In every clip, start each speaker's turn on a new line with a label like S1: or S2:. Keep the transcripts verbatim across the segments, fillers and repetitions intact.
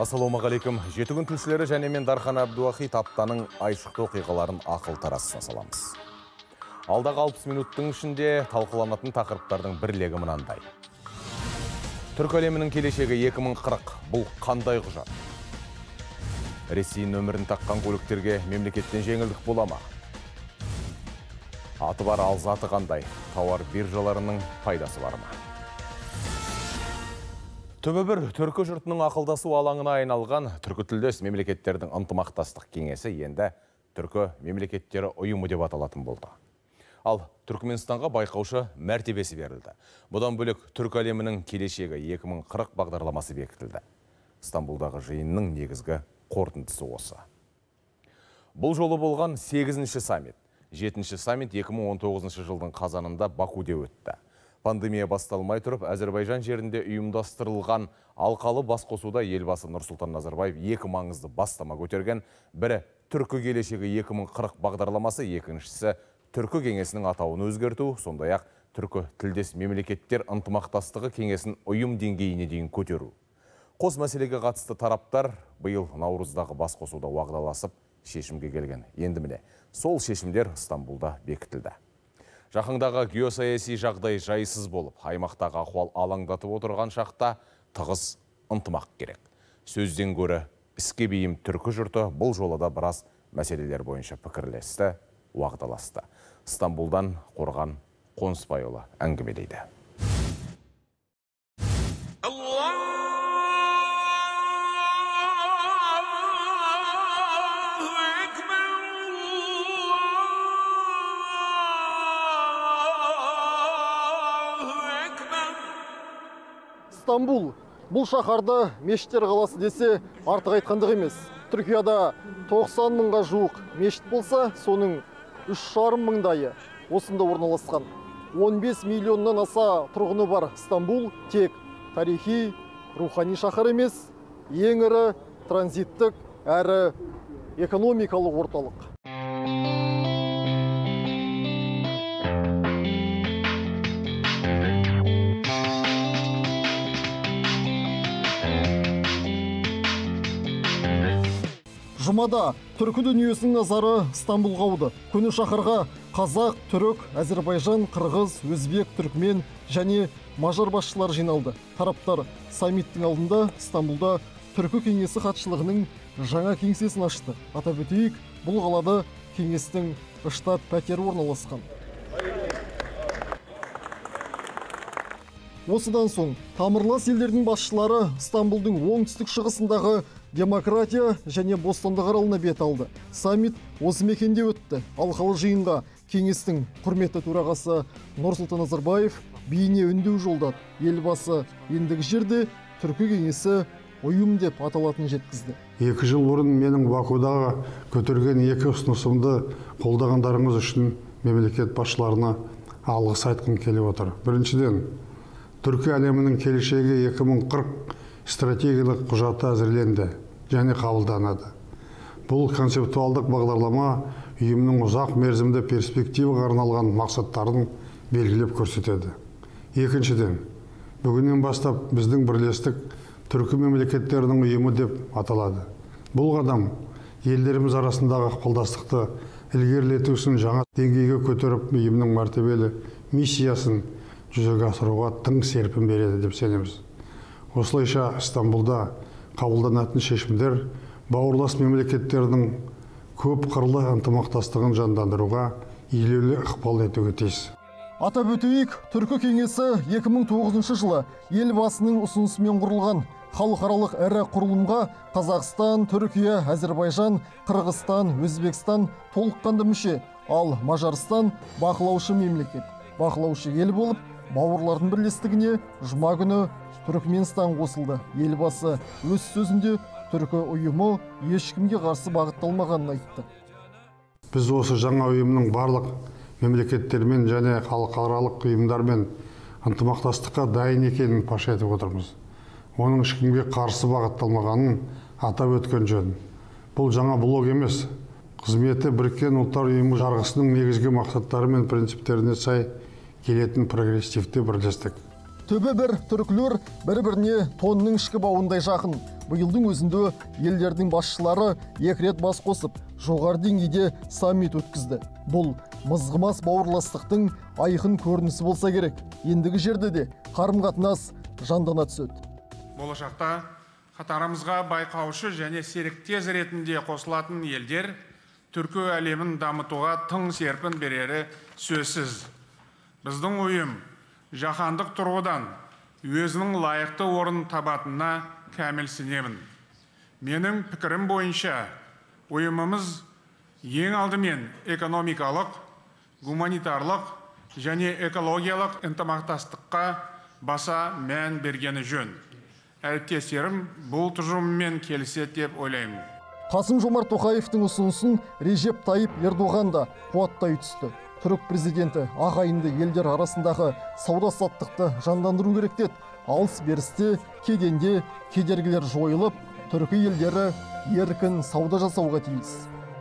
S1: Ассалаумағалейкум. Жеті күн тілшілері және мен Дархан Абдуахит аптаның айшықты оқиғаларын ақыл тарасына саламыз. Алдағы алпыс минуттың ішінде талқыланатын тақырыптардың бір легі мынандай. Түркі әлемінің келешегі екі мың қырық. Бұл қандай құжат? Ресей нөмірін таққан көліктерге мемлекеттен жеңілдік бола ма? Аты бар ал заты қандай? Тауар биржаларының пайдасы бар ма? Түбі бір түркі жұртының ақылдасу алаңына айналған түркі тілдес мемлекеттердің ынтымақтастық кеңесі енді түркі мемлекеттері ұйымы деп аталатын болды. Ал Түркменстанға байқаушы мәртебесі берілді. Бұдан бөлек түркі әлемінің келешегі екі мың қырық бағдарламасы бекітілді. Стамбулдағы жиынның негізгі қорытындысы осы. Бұл жолы болған сегізінші саммит. жетінші саммит екі мың он тоғызыншы жылдың қазанында Бакуде өтті. Пандемия басталмай тұрып, Әзербайжан жерінде ұйымдастырылған алқалы басқосуда елбасы Нұрсұлтан Назарбаев екі маңызды бастама көтерген. Бірі түркі келешегі екі мың қырық бағдарламасы, екіншісі түркі кеңесінің атауын өзгерту, сондай-ақ түркі тілдес мемлекеттер ынтымақтастығы кеңесін ұйым деңгейіне дейін көтеру. Қос мәселеге қатысты тараптар биыл наурыздағы басқосуда уағдаласып шешімге келген. Енді міне, сол шешімдер Стамбулда бекітілді. Жақындағы геосаяси жағдай жайсыз болып, аймақтағы ахуал алаңдатып отырған шақта тығыз ынтымақ керек. Сөзден гөрі іске бейім түркі жұрты бұл жолада біраз мәселелер бойынша пікірлесті, уағдаласты. Стамбулдан Қорған Қонысбайұлы әңгімелейді.
S2: Стамбул бұл шаһарды мешіттер қаласы десе артық айтқандық емес. Түркияда тоқсан мыңға жуық мешіт болса, соның үш жарым мыңдайы осында орналасқан. он бес миллионнан аса тұрғыны бар Стамбул тек тарихи, рухани шаһар емес, ең ірі транзиттік әрі экономикалық орталық. Жұмада түркі дүниесінің назары Стамбулға ауды. Көне шаһарға қазақ, түрік, Әзербайжан, қырғыз, өзбек, түркмен және мажар басшылары жиналды. Тараптар саммиттің алдында Стамбулда түркі кеңесі хатшылығының жаңа кеңсесін ашты. Атап өтейік, бұл қалада кеңестің штаб пәтері орналасқан. Осыдан соң тамырлас елдердің басшылары Стамбулдың оңтүстік шығысындағы демократия және бостандық аралына бет алды. Саммит осы мекенде өтті. Алқалы жиынға кеңестің құрметті төрағасы Нұрсұлтан Назарбаев бейне үндеу жолдады. Елбасы ендігі жерде түркі кеңесі ұйым деп аталатын жеткізді.
S3: Екі жыл бұрын менің Бакудағы көтерген екі ұсынысымды қолдағандарыңыз үшін мемлекет басшыларына алғыс айтқым келіп отыр. Біріншіден, түркі әлемінің келешегі екі мың қырық стратегиялық құжаты әзірленді және қабылданады. Бұл концептуалдық бағдарлама ұйымның ұзақ мерзімді перспективаға арналған мақсаттарын белгілеп көрсетеді. Екіншіден, бүгіннен бастап біздің бірлестік түркі мемлекеттерінің ұйымы деп аталады. Бұл қадам елдеріміз арасындағы ықпалдастықты ілгерілету үшін жаңа деңгейге көтеріп ұйымның мәртебелі миссиясын жүзеге асыруға тың серпін береді деп сенеміз. Осылайша Стамбулда қабылданатын шешімдер бауырлас мемлекеттердің көп қырлы ынтымақтастығын жандандыруға елеулі ықпал етуге тиіс.
S2: Атап өтейік, түркі кеңесі екі мың тоғызыншы жылы елбасының ұсынысымен құрылған. Халықаралық ірі құрылымға Қазақстан, Түркия, Әзербайжан, Қырғызстан, Өзбекстан толыққанды мүше, ал Мажарстан бақылаушы мемлекет. Бақылаушы ел болып, бауырлардың бірлестігіне жұма күні Түркменстан қосылды. Елбасы өз сөзінде түркі ұйымы ешкімге қарсы бағытталмағанын айтты.
S3: Біз осы жаңа ұйымның барлық мемлекеттермен және халықаралық ұйымдармен ынтымақтастыққа дайын екенін паш етіп отырмыз. Оның ешкімге қарсы бағытталмағанын атап өткен жөн. Бұл жаңа блок емес. Қызметі Біріккен ұлттар ұйымы жарғысының негізгі мақсаттары мен принциптеріне сай келетін прогрессивті бірлестік.
S2: Төбе бір түркілер бір-біріне тонның ішкі бауындай жақын. Бұйылдың өзінде елдердің басшылары екі рет бас қосып, жоғары деңгейде саммит өткізді. Бұл мызғымас бауырластықтың айқын көрінісі болса керек. Ендігі жерде де қарым-қатынас жандана түседі.
S4: Болашақта қатарымызға байқаушы және серіктес ретінде қосылатын елдер түркі әлемін дамытуға тың серпін берері сөзсіз. Біздің ұйым жаһандық тұрғыдан өзінің лайықты орын табатынына кәміл сенемін. Менің пікірім бойынша ұйымымыз ең алдымен экономикалық, гуманитарлық және экологиялық ынтымақтастыққа баса мән бергені жөн. Әріптестерім бұл тұжырыммен келіседі деп ойлаймын.
S2: Қасым-Жомарт Тоқаевтың ұсынысын Режеп Тайып Ердоған да қуаттай түсті. Түрік президенті ағайынды елдер арасындағы сауда-саттықты жандандыру керек деді. Алыс-берісте, кеденде кедергілер жойылып, түркі елдері еркін сауда жасауға тиіс.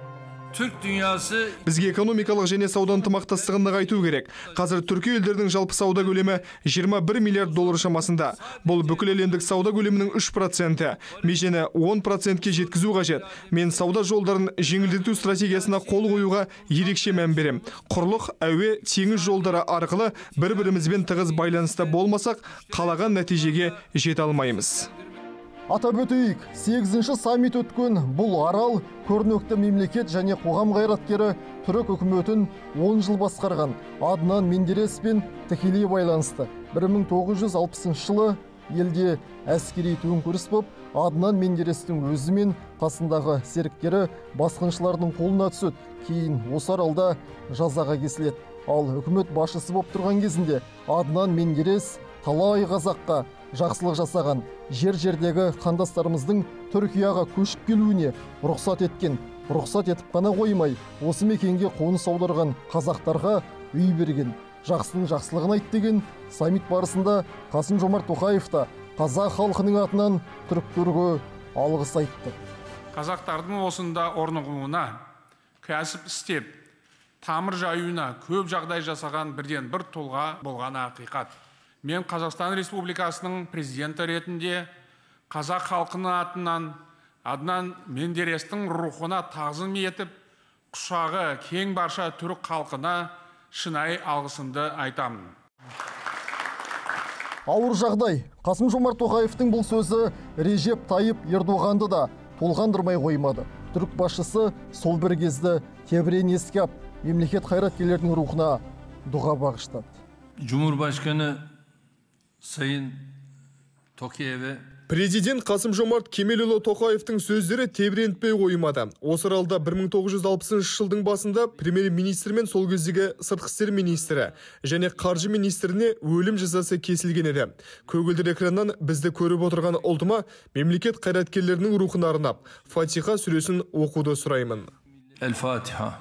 S5: Türk dünyası
S6: бізге экономикалық және сауда ынтымақтастығын нығайту керек. Қазір түркі елдердің жалпы сауда көлемі жиырма бір миллиард доллар шамасында. Бұл бүкіл әлемдік сауда көлемінің үш проценті. Межені он процентке жеткізу қажет. Мен сауда жолдарын жеңілдету стратегиясына қол қоюға ерекше мән берем. Құрлық, әуе, теңіз жолдары арқылы бір-бірімізбен тығыз байланыста болмасақ, қалаған нәтижеге жете алмаймыз.
S2: Атап өтейік, сегізінші саммит өткен бұл арал көрнекті мемлекет және қоғам қайраткері түрік үкіметін он жыл басқарған Аднан Мендереспен тікелей байланысты. бір мың тоғыз жүз алпысыншы жылы елде әскери төңкеріс болып, Аднан Мендерестің өзі мен қасындағы серіктері басқыншылардың қолына түседі. Кейін осы аралда жазаға кесіледі. Ал үкімет басшысы болып тұрған кезінде Аднан Мендерес талай қазаққа жақсылық жасаған, жер-жердегі қандастарымыздың Түркияға көшіп келуіне рұқсат еткен. Рұқсат етіп қана қоймай, осы мекенге қоныс аударған қазақтарға үй берген. Жақсының жақсылығын айт деген саммит барысында Қасым-Жомарт Тоқаев та қазақ халқының атынан түріктерге алғыс айтты.
S4: Қазақтардың осында орнығуына, кәсіп істеп, тамыр жаюына көп жағдай жасаған бірден бір тұлға болғаны ақиқат. Мен Қазақстан Республикасының президенті ретінде қазақ халқының атынан Аднан Мендерестің рухына тағзым етіп, құшағы кең барша түрік халқына шынайы алғысымды айтамын.
S2: Ауыр жағдай. Қасым-Жомарт Тоқаевтың бұл сөзі Режеп Тайып Ердоғанды да толғандырмай қоймады. Түрік басшысы сол бір кезді тебірен еске алып, мемлекет қайраткерлердің рухына дұға бағыштады.
S5: Cumhurbaşkanı Sayın Tokayev'e
S6: Президент Қасым-Жомарт Кемелұлы Тоқаевтың сөздері тебірентпей қоймады. Осы аралда бір мың тоғыз жүз алпысыншы жылдың басында премьер-министр мен сол кездегі сыртқы істер министрі және қаржы министріне өлім жазасы кесілген еді. Көгілдір экраннан бізді көріп отырған ұлтыма мемлекет қайраткерлерінің рухына арнап Фатиха сүресін оқуды сұраймын.
S5: El-Fatiha.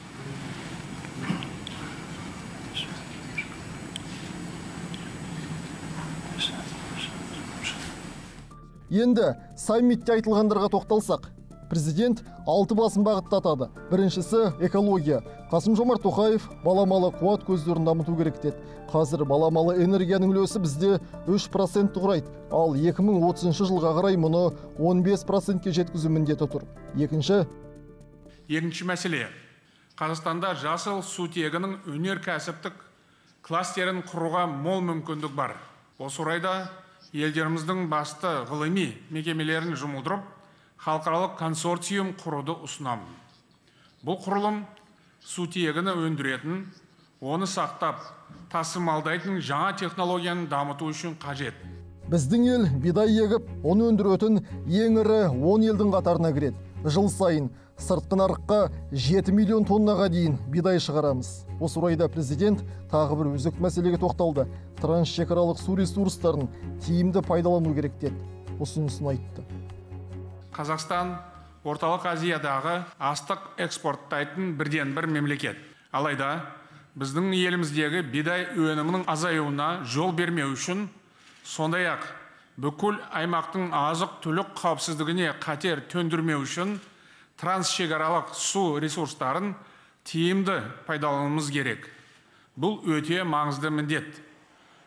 S2: Енді саммитте айтылғандарға тоқталсақ, президент алты басын бағыттатады. Біріншісі экология. Қасым-Жомарт Тоқаев баламалы қуат көздерін дамыту керек деді. Қазір баламалы энергияның үлесі бізде үш процентті құрайды, ал екі мың отызыншы жылға қарай мұны он бес процентке жеткізу міндеті тұр. Екінші
S4: Екінші мәселе. Қазақстанда жасыл сутегінің өнеркәсіптік кластерін құруға мол мүмкіндік бар. Осы орайда елдеріміздің басты ғылыми мекемелерін жұмылдырып, халықаралық консорциум құруды ұсынамын. Бұл құрылым сутегіні өндіретін, оны сақтап, тасымалдайтын жаңа технологияны дамыту үшін қажет.
S2: Біздің ел бидай егіп, оны өндіретін ең ірі он елдің қатарына кіреді. Жыл сайын сыртқы нарыққа жеті миллион тоннаға дейін бидай шығарамыз. Осы орайда президент тағы бір өзекті мәселеге тоқталды. Трансшекаралық су ресурстарын тиімді пайдалану керек деді. Ұсынысын айтты.
S4: Қазақстан орталық Азиядағы астық экспорттайтын бірден бір мемлекет. Алайда біздің еліміздегі бидай өнімінің азаюына жол бермеу үшін, сондай-ақ бүкіл аймақтың азық-түлік қауіпсіздігіне қатер төндірмеу үшін трансшекаралық су ресурстарын тиімді пайдалануымыз керек. Бұл өте маңызды міндет.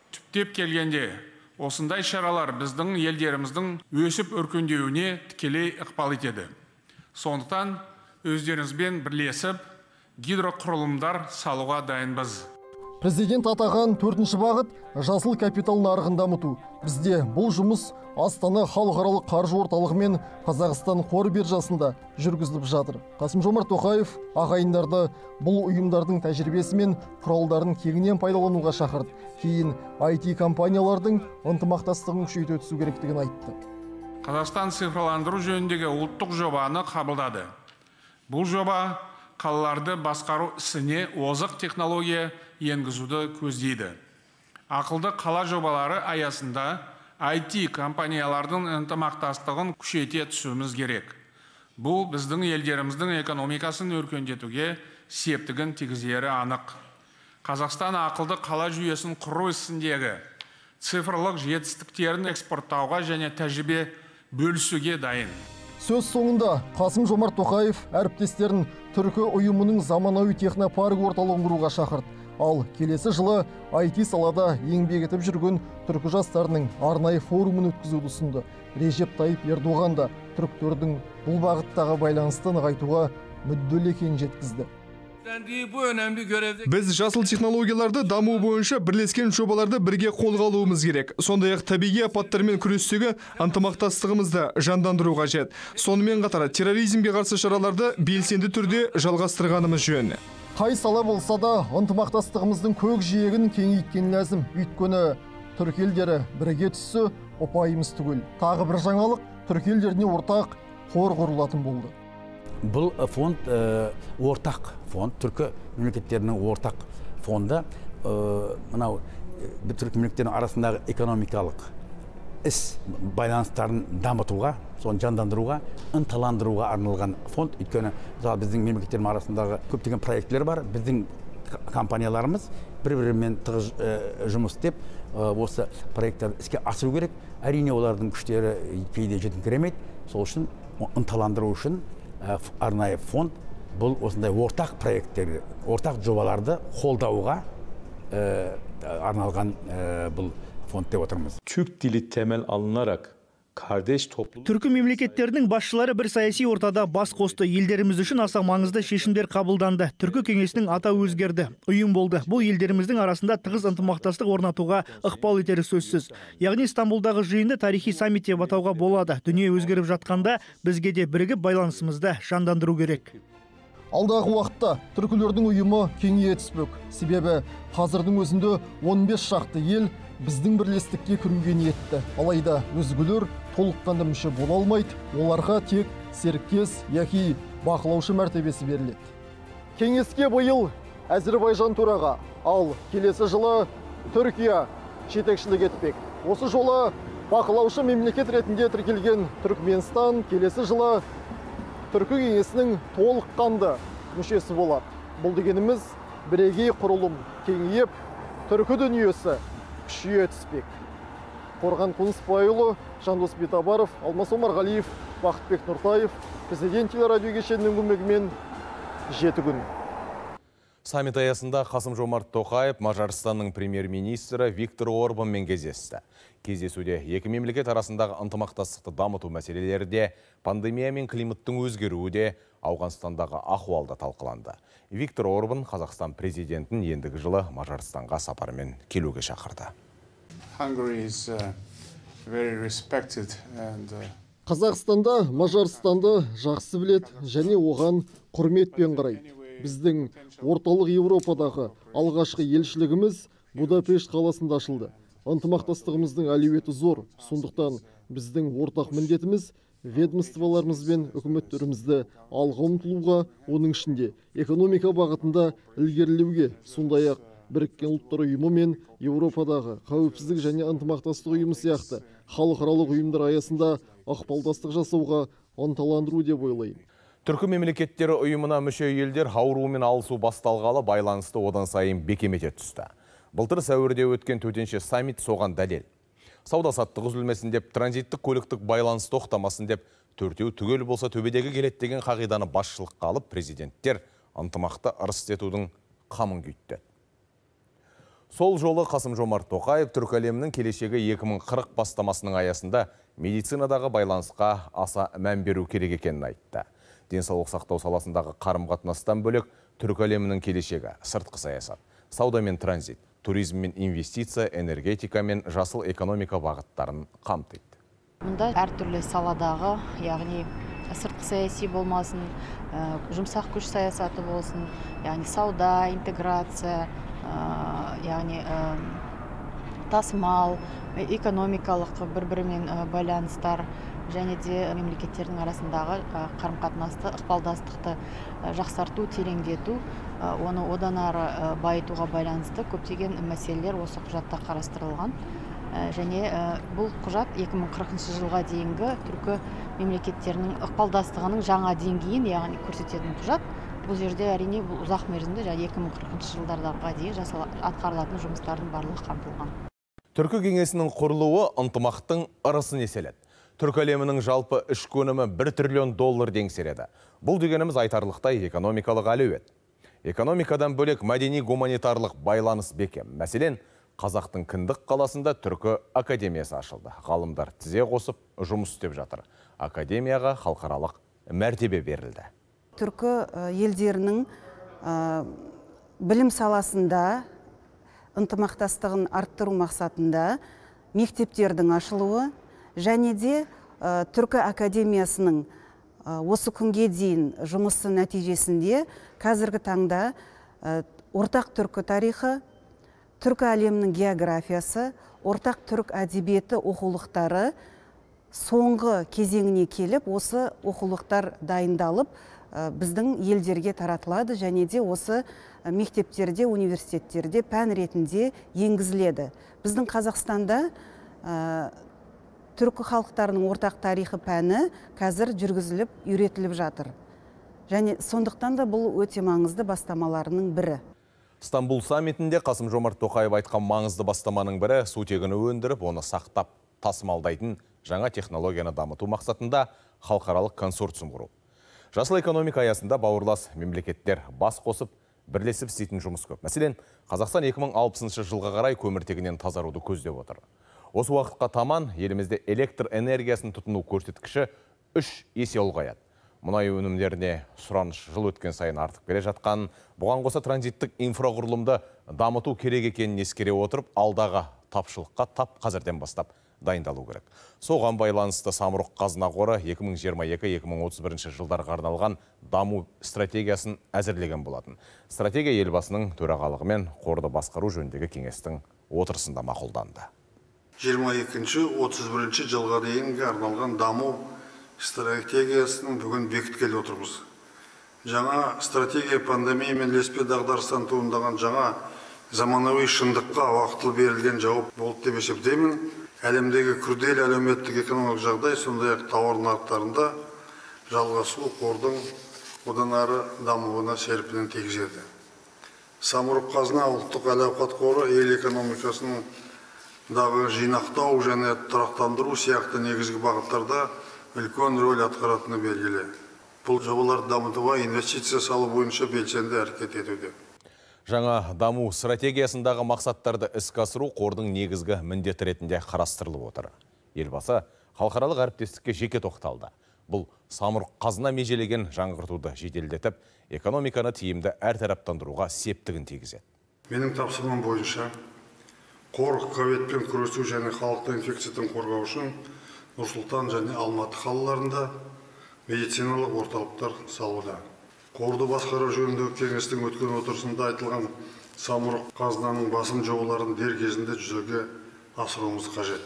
S4: Түптеп келгенде, осындай шаралар біздің елдеріміздің өсіп өркендеуіне тікелей ықпал етеді. Сондықтан өздеріңізбен бірлесіп гидроқұрылымдар салуға дайынбыз.
S2: Президент атаған төртінші бағыт жасыл капитал нарығын дамыту. Бізде бұл жұмыс Астана халықаралық қаржы орталығы мен Қазақстан қор биржасында жүргізіліп жатыр. Қасым-Жомарт Тоқаев ағайындарды бұл ұйымдардың тәжірибесі мен құралдарын кеңінен пайдалануға шақырды. Кейін ай ти компаниялардың ынтымақтастығын күшейте түсу керектігін айтты.
S4: Қазақстан цифрландыру жөніндегі ұлттық жобаны қабылдады. Бұл жоба қалаларды басқару ісіне озық технология енгізуді көздейді. Ақылды қала жобалары аясында ай ти компаниялардың ынтымақтастығын күшейте түсуіміз керек. Бұл біздің елдеріміздің экономикасын өркендетуге септігін тигізері анық. Қазақстан ақылды қала жүйесін құру ісіндегі цифрлық жетістіктерін экспорттауға және тәжірибе бөлісуге дайын.
S2: Сөз соңында Қасым-Жомарт Тоқаев әріптестерін түркі ұйымының заманауи технопарк орталығын құруға шақырды. Ал келесі жылы ай ти салада еңбек етіп жүрген түркі жастарының арнайы форумын өткізуді ұсынды. Режеп Тайып Ердоған да түріктердің бұл бағыттағы байланысты нығайтуға мүдделі екенін жеткізді.
S6: Біз жасыл технологияларды даму бойынша бірлескен жобаларды бірге қолға алуымыз керек. Сондай-ақ табиғи апаттармен күрестегі ынтымақтастығымызды жандандыру қажет. Сонымен қатар терроризмге қарсы шараларды белсенді түрде жалғастырғанымыз жөн.
S2: Қай сала болса да ынтымақтастығымыздың көк жиегін кеңейткен ләзім. Өйткені түркі елдері бірге түссе ұпайымыз түгел. Тағы бір жаңалық түркі елдеріне ортақ қор құрылатын болды.
S7: Бұл фонд ортақ фонд, түркі мемлекеттерінің ортақ фонды. Мынау түркі мемлекеттерінің арасындағы экономикалық іс байланыстарын дамытуға, соны жандандыруға, ынталандыруға арналған фонд. Өйткені біздің мемлекеттердің арасындағы көптеген проекттер бар. Біздің компанияларымыз бір-бірімен тығыз жұмыс істеп, осы проекттарды іске асыру керек. Әрине олардың күштері кейде жетіңкіремейді. Сол үшін ынталандыру үшін арнайы фонд бұл осындай ортақ проекттерді, ортақ жобаларды қолдауға арналған бұл фонд деп отырмыз.
S8: Türk dili temel alınarak kardeş topluluk
S9: Түркі мемлекеттерінің басшылары бір саяси ортада бас қосты. Елдеріміз үшін аса маңызды шешімдер қабылданды. Түркі кеңесінің атауы өзгерді. Ұйым болды. Бұл елдеріміздің арасында тығыз ынтымақтастық орнатуға ықпал етері сөзсіз. Яғни Стамбулдағы жиынды тарихи саммит деп атауға болады. Дүние өзгеріп жатқанда бізге де бірігіп байланысымызды жандандыру керек.
S2: Алдағы уақытта түркілердің ұйымы кеңейе түспек. Себебі қазірдің өзінде он бес шақты ел біздің бірлестікке кіруге ниетті. Алайда өзгелер толыққанды мүше бола алмайды. Оларға тек серіктес яки бақылаушы мәртебесі беріледі. Кеңеске биыл Әзербайжан төраға, ал келесі жылы Түркия жетекшілік етпек. Осы жолы бақылаушы мемлекет ретінде тіркелген Түркменстан келесі жылы Түркі кеңесінің толыққанды мүшесі болады. Бұл дегеніміз бірегей құрылым кеңейіп, түркі дүниесі күшейе түспек. Қорған Қонысбайұлы, Жандос Битабаров, Алмас Омарғалиев, Бақытбек Нұртаев, президент телерадио кешенінің көмегімен жеті күн.
S1: Саммит аясында Қасым-Жомарт Тоқаев Мажарстанның премьер-министрі Виктор Орбанмен кездесті. Кездесуде екі мемлекет арасындағы ынтымақтастықты дамыту мәселелері де, пандемия мен климаттың өзгеруі де, Ауғанстандағы ахуалда талқыланды. Виктор Орбан Қазақстан президентін ендігі жылы Мажарстанға сапармен келуге шақырды.
S2: Қазақстанда Мажарстанды жақсы білет және оған құрметпен қарайды. Біздің орталық Еуропадағы алғашқы елшілігіміз Будапешт қаласында ашылды. Ынтымақтастығымыздың әлеуеті зор. Сондықтан біздің ортақ міндетіміз ведомстволарымыз бен үкіметтерімізді алға ұмтылуға, оның ішінде экономика бағытында ілгерілеуге, сондай-ақ Біріккен ұлттар ұйымы мен Еуропадағы қауіпсіздік және ынтымақтастық ұйымы сияқты халықаралық ұйымдар аясында ықпалдастық жасауға ынталандыру деп ойлаймын.
S1: Түркі мемлекеттері ұйымына мүше елдер ауруымен алысу басталғалы байланысты одан сайын бекемете түсті. Былтыр сәуірде өткен төтенше саммит соған дәлел. Сауда-саттық үзілмесін деп, транзиттік көліктік байланыс тоқтамасын деп, төртеу түгел болса төбедегі келеді деген қағиданы басшылыққа алып, президенттер ынтымақты ырыс етудің қамын күйтті. Сол жолы Қасым-Жомарт Тоқаев түркі әлемінің келешегі екі мың қырық бастамасының аясында медицинадағы байланысқа аса мән беру керек екенін айтты. Денсаулық сақтау саласындағы қарым-қатынастан бөлек түркі әлемінің келешегі сыртқы саясат, сауда мен транзит, туризм мен инвестиция, энергетика мен жасыл экономика бағыттарын қамтиды.
S10: Мұнда әртүрлі саладағы, яғни сыртқы саяси болмасын, жұмсақ күш саясаты болсын, яғни сауда, интеграция, яғни тасымал, экономикалық бір-бірімен байланыстар және де мемлекеттердің арасындағы қарым-қатынасты, ықпалдастықты жақсарту, тереңдету, оны одан ары байытуға байланысты көптеген мәселелер осы құжатта қарастырылған. Және бұл құжат екі мың қырқыншы жылға дейінгі түркі мемлекеттерінің ықпалдастығының жаңа деңгейін, яғни көрсететін құжат. Бұл жерде әрине бұл ұзақ мерзімді, және екі мың қырқыншы жылдарға дейін атқарылатын жұмыстардың барлығы қамтылған.
S1: Түркі кеңесінің құрылуы ынтымақтың ырысын еселеді. Түркі әлемінің жалпы ішкі өнімі бір триллион доллар еңсереді. Бұл дегеніміз айтарлықтай экономикалық әлеует. Экономикадан бөлек мәдени-гуманитарлық байланыс бекем. Мәселен, Қазақтың Кіндік қаласында түркі академиясы ашылды. Ғалымдар тізе қосып жұмыс істеп жатыр. Академияға халықаралық мәртебе берілді.
S11: Түркі елдерінің білім саласында ынтымақтастығын арттыру мақсатында мектептердің ашылуы және де түркі академиясының осы күнге дейін жұмысы нәтижесінде қазіргі таңда ортақ түркі тарихы, түркі әлемінің географиясы, ортақ түрік әдебиеті оқулықтары соңғы кезеңіне келіп, осы оқулықтар дайындалып, біздің елдерге таратылады және де осы мектептерде, университеттерде пән ретінде енгізіледі. Біздің Қазақстанда түркі халықтарының ортақ тарихы пәні қазір жүргізіліп, үйретіліп жатыр. Және сондықтан да бұл өте маңызды бастамаларының бірі.
S1: Стамбул саммитінде Қасым-Жомарт Тоқаев айтқан маңызды бастаманың бірі сутегіні өндіріп, оны сақтап тасымалдайтын жаңа технологияны дамыту мақсатында халықаралық консорциум құру. Жасыл экономика аясында бауырлас мемлекеттер бас қосып, бірлесіп істейтін жұмыс көп. Мәселен, Қазақстан екі мың алпысыншы жылға қарай көміртегінен тазаруды көздеп отыр. Осы уақытқа таман елімізде электр энергиясын тұтыну көрсеткіші үш есе ұлғаяды. Мұнай өнімдеріне сұраныс жыл өткен сайын артып келе жатқан, бұған қоса транзиттік инфрақұрылымды дамыту керек екенін ескере отырып, алдағы тапшылыққа тап қазірден бастап дайындалу керек. Соған байланысты Самұрық Қазына қоры екі мың жиырма екі - екі мың отыз бірінші жылдарға арналған даму стратегиясын әзірлеген болатын. Стратегия елбасының төрағалығымен қорды басқару жөніндегі кеңестің отырысында мақұлданды.
S3: жиырма екінші - отыз бірінші жылға дейінгі арналған даму стратегиясын бүгін бекіткелі отырмыз. Жаңа стратегия пандемиямен ілеспе дағдарыстан туындаған жаңа заманауи шындыққа уақытылы берілген жауап болды деп есептеймін. Әлемдегі күрделі әлеуметтік экономикалық жағдай, сондай-ақ тауар нарықтарында жалғасу қордың одан ары дамуына серпінін тигізеді. Самұрық Қазына ұлттық әл-ауқат қоры ел экономикасының дағы жинақтау және тұрақтандыру сияқты негізгі бағыттарда үлкен рөл атқаратыны белгілі. Бұл жобаларды дамытуға инвестиция салу бойынша белсенді әрекет етуде.
S1: Жаңа даму стратегиясындағы мақсаттарды іске асыру қордың негізгі міндеті ретінде қарастырылып отыр. Елбасы халықаралық әріптестікке жеке тоқталды. Бұл Самұрық Қазына межелеген жаңғыртуды жеделдетіп, экономиканы тиімді әртараптандыруға септігін тигізеді.
S3: Менің тапсырмам бойынша қор ковидпен күресу және халықты инфекциядан қорғау үшін Нұр-Сұлтан және Алматы қалаларында медициналық орталықтар салуда. Қорды басқару жөніндегі кеңестің өткен отырысында айтылған Самұрық Қазынаның басым жобаларын дер кезінде жүзеге асыруымыз қажет.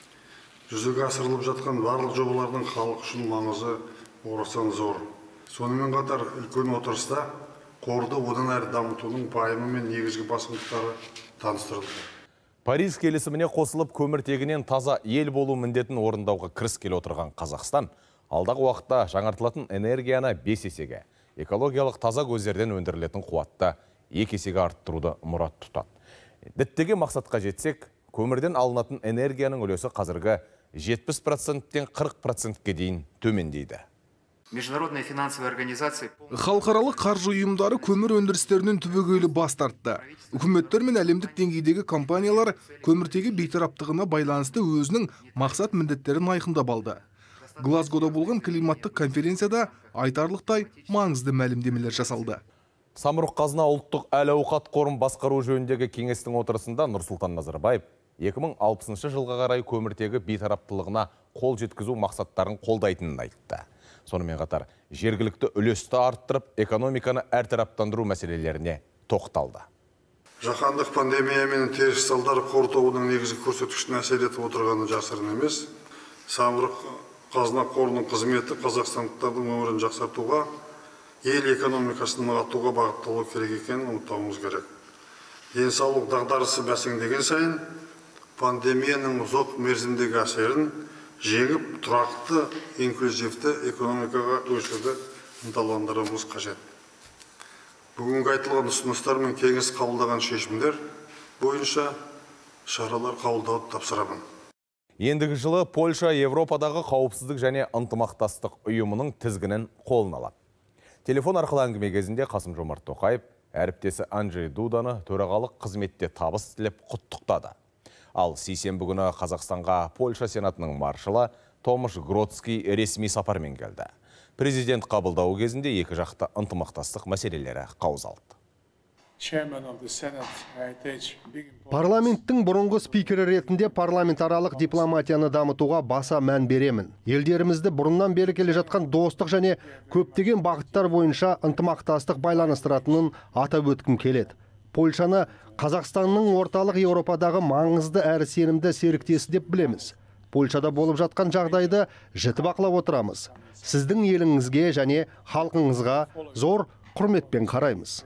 S3: Жүзеге асырылып жатқан барлық жобалардың халық үшін маңызы орасан зор. Сонымен қатар үлкен отырыста қорды одан әрі дамытудың пайымы мен негізгі басымдықтары таныстырылды.
S1: Париж келісіміне қосылып көміртегінен таза ел болу міндетін орындауға кіріскелі отырған Қазақстан алдағы уақытта жаңартылатын энергияны бес есеге, экологиялық таза көздерден өндірілетін қуатты екі есеге арттыруды мұрат тұтады. Діттеген мақсатқа жетсек, көмірден алынатын энергияның үлесі қазіргі жетпіс проценттен қырық процентке дейін төмендейді.
S12: Международные финансовые организации.
S6: Халықаралық қаржы ұйымдары көмір өндірістерінен түбегейлі бас тартты. Үкіметтер мен әлемдік деңгейдегі компаниялар көміртегі бейтараптығына байланысты өзінің мақсат міндеттерін айқындап алды. Глазгода болған климаттық конференцияда айтарлықтай маңызды мәлімдемелер жасалды.
S1: Самұрық қазына ұлттық әл-ауқат қорын басқару жөніндегі кеңестің отырысында Нұрсұлтан Назарбаев екі мың алпысыншы жылға қарай көміртегі бейтараптылығына қол жеткізу мақсаттарын қолдайтынын айтты. Сонымен қатар жергілікті үлесті арттырып, экономиканы әртараптандыру мәселелеріне тоқталды.
S3: Жаһандық пандемия мен теріс салдары қор тобының негізгі көрсеткішіне әсер етіп отырғаны жасырын емес. Самұрық қазына қорының қызметі қазақстандықтардың өмірін жақсартуға, ел экономикасын нығайтуға бағытталу керек екенін ұмытпауымыз керек. Денсаулық дағдарысы бәсеңдеген сайын пандемияның ұзақ мерзімдегі әсерін жеңіп, тұрақты, инклюзивті экономикаға өсуді ынталандыруымыз қажет. Бүгінгі айтылған ұсыныстар мен кеңес қабылдаған шешімдер бойынша шаралар қабылдауды тапсырамын.
S1: Ендігі жылы Польша Европадағы қауіпсіздік және ынтымақтастық ұйымының тізгінін қолына алады. Телефон арқылы әңгіме кезінде Қасым-Жомарт Тоқаев әріптесі Анджей Дуданы төрағалық қызметте табыс тілеп құттықтады. Ал сейсенбі күні Қазақстанға Польша Сенатының маршалы Томаш Гродский ресми сапармен келді. Президент қабылдауы кезінде екі жақты ынтымақтастық мәселелері қаузалды.
S13: Парламенттің бұрынғы спикері ретінде парламентаралық дипломатияны дамытуға баса мән беремін. Елдерімізді бұрыннан бері келе жатқан достық және көптеген бағыттар бойынша ынтымақтастық байланыстыратынын атап өткім келеді. Польшаны Қазақстанның орталық Еуропадағы маңызды әрі сенімді серіктесі деп білеміз. Польшада болып жатқан жағдайды жіті бақылап отырамыз. Сіздің еліңізге және халқыңызға зор құрметпен қараймыз.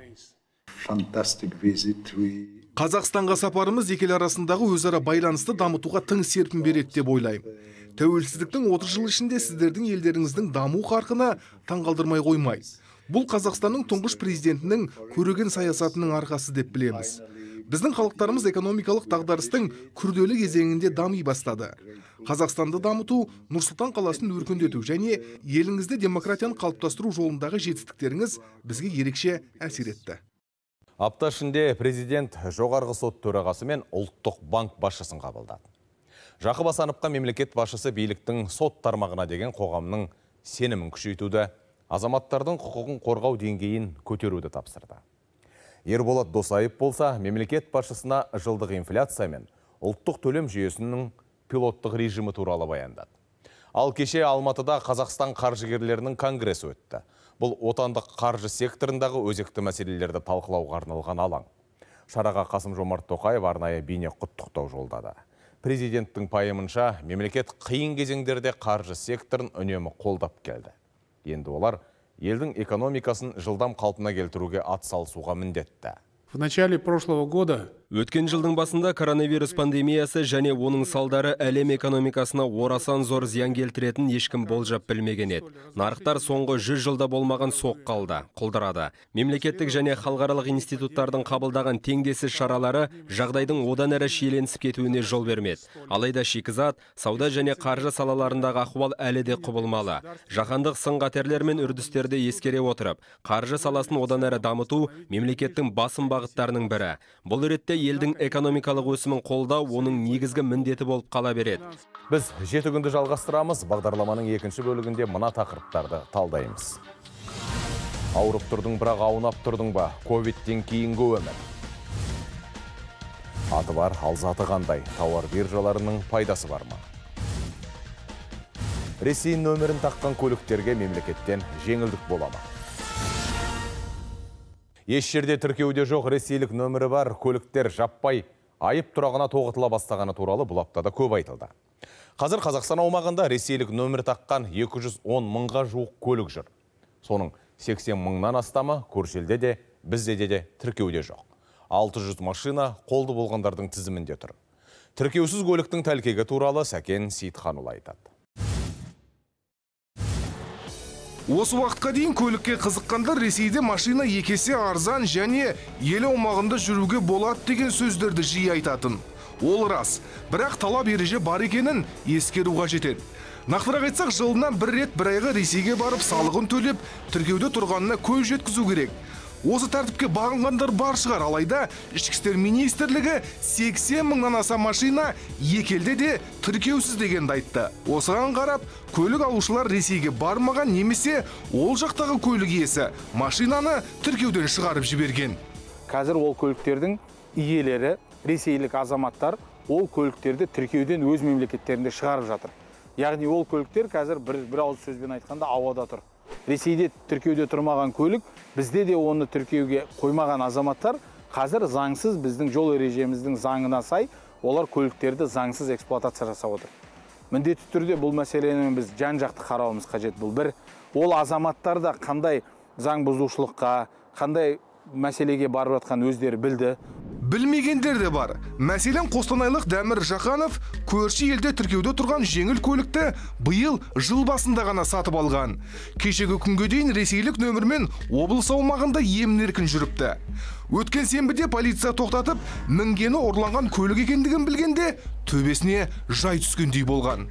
S6: Қазақстанға сапарымыз екі ел арасындағы өзара байланысты дамытуға тың серпін береді деп ойлаймын. Тәуелсіздіктің отыз жыл ішінде сіздердің елдеріңіздің даму қарқыны таңғалдырмай қоймай. Бұл Қазақстанның тұңғыш президентінің көреген саясатының арқасы деп білеміз. Біздің халықтарымыз экономикалық дағдарыстың күрделі кезеңінде дами бастады. Қазақстанды дамыту, Нұр-Сұлтан қаласын өркендету және еліңізде демократияны қалыптастыру жолындағы жетістіктеріңіз бізге ерекше әсер етті.
S1: Апта ішінде президент жоғарғы сот төрағасы мен ұлттық банк басшысын қабылдады. Жақып Асановқа мемлекет басшысы биліктің сот тармағына деген қоғамның сенімін күшейтуді, азаматтардың құқығын қорғау деңгейін көтеруді тапсырды. Ерболат Досаев болса, мемлекет басшысына жылдық инфляция мен ұлттық төлем жүйесінің пилоттық режимі туралы баяндады. Ал кеше Алматыда Қазақстан қаржыгерлерінің конгресі өтті. Бұл отандық қаржы секторындағы өзекті мәселелерді талқылауға арналған алаң. Шараға Қасым-Жомарт Тоқаев арнайы бейне құттықтау жолдады. Президенттің пайымынша, мемлекет қиын кезеңдерде қаржы секторын үнемі қолдап келді. Енді олар елдің экономикасын жылдам қалпына келтіруге атсалысуға міндетті.
S4: В начале прошлого года
S14: Өткен жылдың басында коронавирус пандемиясы және оның салдары әлем экономикасына орасан зор зиян келтіретін ешкім болжап білмеген еді. Нарықтар соңғы жүз жылда болмаған соққы алды, құлдырады. Мемлекеттік және халықаралық институттардың қабылдаған теңдессіз шаралары жағдайдың одан әрі шиеленісіп кетуіне жол бермеді. Алайда шикізат, сауда және қаржы салаларындағы ахуал әлі де құбылмалы. Жаһандық сын-қатерлер мен үрдістерді ескере отырып, қаржы саласын одан әрі дамыту мемлекеттің басым бағыттарының бірі. Бұл ретте елдің экономикалық өсімін қолдау оның негізгі міндеті болып қала береді.
S1: Біз жеті күнді жалғастырамыз. Бағдарламаның екінші бөлігінде мына тақырыптарды талдаймыз. Ауырып тұрдың, бірақ аунап тұрдың ба? ковидтен кейінгі өмір. Аты бар, ал заты қандай? Тауар биржаларының пайдасы бар ма? Ресей нөмірін таққан көліктерге мемлекеттен жеңілдік бола ма? Еш жерде тіркеуде жоқ ресейлік нөмірі бар көліктер жаппай айып тұрағына тоғытыла бастағаны туралы бұл аптада көп айтылды. Қазір Қазақстан аумағында ресейлік нөмір таққан екі жүз он мыңға жуық көлік жүр. Соның сексен мыңнан астамы көрші елде де, бізде де тіркеуде жоқ. алты жүз машина қолды болғандардың тізімінде тұр. Тіркеусіз көліктің тәлкегі туралы Сәкен Сейітханұлы айтады.
S6: Осы уақытқа дейін көлікке қызыққандар Ресейде машина екесе арзан және ел аумағында жүруге болады деген сөздерді жиі айтатын. Ол рас, бірақ талап ереже бар екенін ескеру қажет. Нақтырақ айтсақ, жылына бір рет бір айға Ресейге барып салығын төлеп, тіркеуде тұрғанына көз жеткізу керек. Осы тәртіпке бағынғандар бар шығар, алайда ішкі істер министрлігі сексен мыңнан аса машина екі елде де тіркеусіз дегенді айтты. Осыған қарап, көлік алушылар Ресейге бармаған немесе ол жақтағы көлік иесі машинаны тіркеуден шығарып жіберген.
S15: Қазір ол көліктердің иелері, ресейлік азаматтар ол көліктерді тіркеуден өз мемлекеттерінде шығарып жатыр. Яғни ол көліктер қазір бір, бір ауыз сөзбен айтқанда ауада тұр. Ресейде тіркеуде тұрмаған көлік, бізде де оны тіркеуге қоймаған азаматтар қазір заңсыз біздің жол ережеміздің заңына сай олар көліктерді заңсыз эксплуатация жасап отыр. Міндетті түрде бұл мәселені біз жан-жақты қарауымыз қажет. Бұл бір, ол азаматтарда қандай заң бұзушылыққа, қандай мәселеге барып жатқан өздері білді.
S6: Білмегендер де бар. Мәселен, Қостанайлық Дәмір Жақанов көрші елде тіркеуде тұрған жеңіл көлікті биыл жыл басында ғана сатып алған. Кешегі күнге дейін ресейлік нөмірмен облыс аумағында емін-еркін жүріпті. Өткен сенбіде полиция тоқтатып, мінгені ұрланған көлік екендігін білгенде төбесіне жай түскендей болған.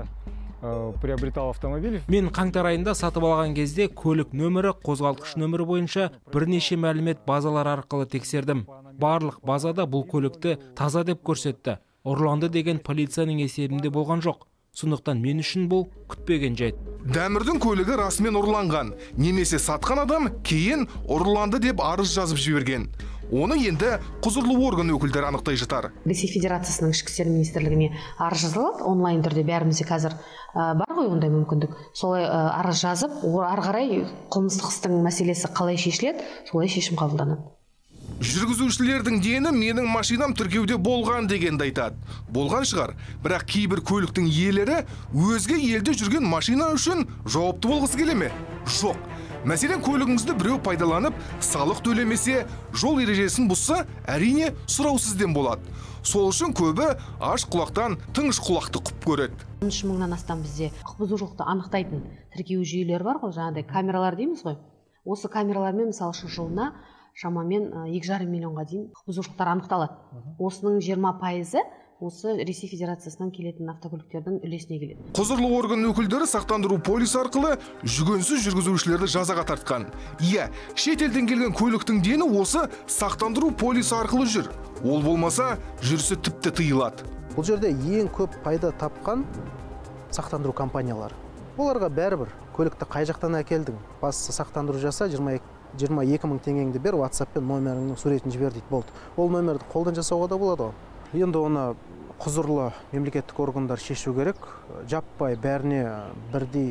S16: приобретал автомобиль. Мен қаңтар айында сатып алған кезде көлік нөмірі, қозғалтқыш нөмірі бойынша бірнеше мәлімет базалар арқылы тексердім. Барлық базада бұл көлікті таза деп көрсетті. Ұрланды деген полицияның есебінде болған жоқ. Сондықтан мен үшін бұл күтпеген жайт.
S6: Дәмірдің көлігі расымен ұрланған, немесе сатқан адам кейін ұрланды деп арыз жазып жіберген. Оны енді құзырлы орган өкілдері анықтай жатар.
S17: Ресей Федерациясының ішкі істер министрлігіне арыз жазылады, онлайн түрде бәрімізде қазір бар ғой ондай мүмкіндік. Солай арыз жазып, ары қарай қылмыстық істің мәселесі қалай шешіледі, солай шешім қабылданады.
S6: Жүргізушілердің дені менің машинам тіркеуде болған дегенді айтады. Болған шығар, бірақ кейбір көліктің иелері өзге елде жүрген машина үшін жауапты болғысы келе ме? Жоқ. Мәселен, көлігіңізді біреу пайдаланып, салық төлемесе, жол ережесін бұзса, әрине сұраусызден болады. Сол үшін көбі аш құлақтан тыңш құлақты құп көреді.
S17: он үш мыңнан астам бізде құқық бұзушылықты анықтайтын тіркеу жүйелері бар ғой, жаңағыдай камералар дейміз ғой. Осы камералармен мысалы үшін жылына шамамен екі жарым миллионға дейін құқық бұзушылықтар анықталады. Осының жиырма пайызы осы Ресей Федерациясынан келетін автокөліктердің үлесіне келеді.
S6: Құзырлы орган өкілдері сақтандыру полисі арқылы жүгенсіз жүргізушілерді жазаға тартқан. Иә, шет елден келген көліктің дені осы сақтандыру полисі арқылы жүр. Ол болмаса, жүрісі тіпті тыйылады.
S18: Бұл жерде ең көп пайда тапқан сақтандыру компаниялары. Оларға бәрібір көлікті қай жақтан әкелдің, бастысы сақтандыру жаса, жиырма екі мың теңгеңді бер, WhatsApp-пен номеріңнің суретін жібер дейді, болды. Ол номерді қолдан жасауға да болады. Енді оны құзырлы мемлекеттік органдар шешу керек. Жаппай бәріне бірдей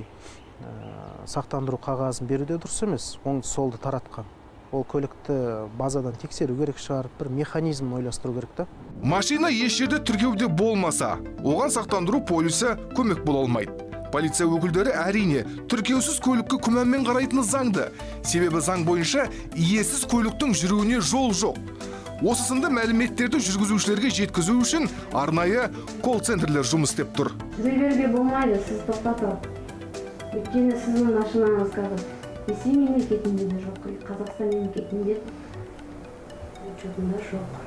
S18: сақтандыру қағазын беруде дұрыс емес. Оңды солды таратқан. Ол көлікті базадан тексеру керек шығар, бір механизм ойластыру керек та.
S6: Машина еш жерде тіркеуде болмаса, оған сақтандыру полисі көмек бола алмайды. Полиция өкілдері әрине тіркеусіз көлікке күмәнмен қарайтыны заңды. Себебі заң бойынша иесіз көліктің жүруіне жол жоқ. Осы сынды мәліметтерді жүргізушілерге жеткізу үшін арнайы колл-центрлер жұмыс істеп тұр.
S19: Жүре беруге болмайды, сіз тоқтатып. Өйткені сіздің машинаңыз қазір Ресей мемлекетінде де жоқ, Қазақстан мемлекетінде учетында жоқ.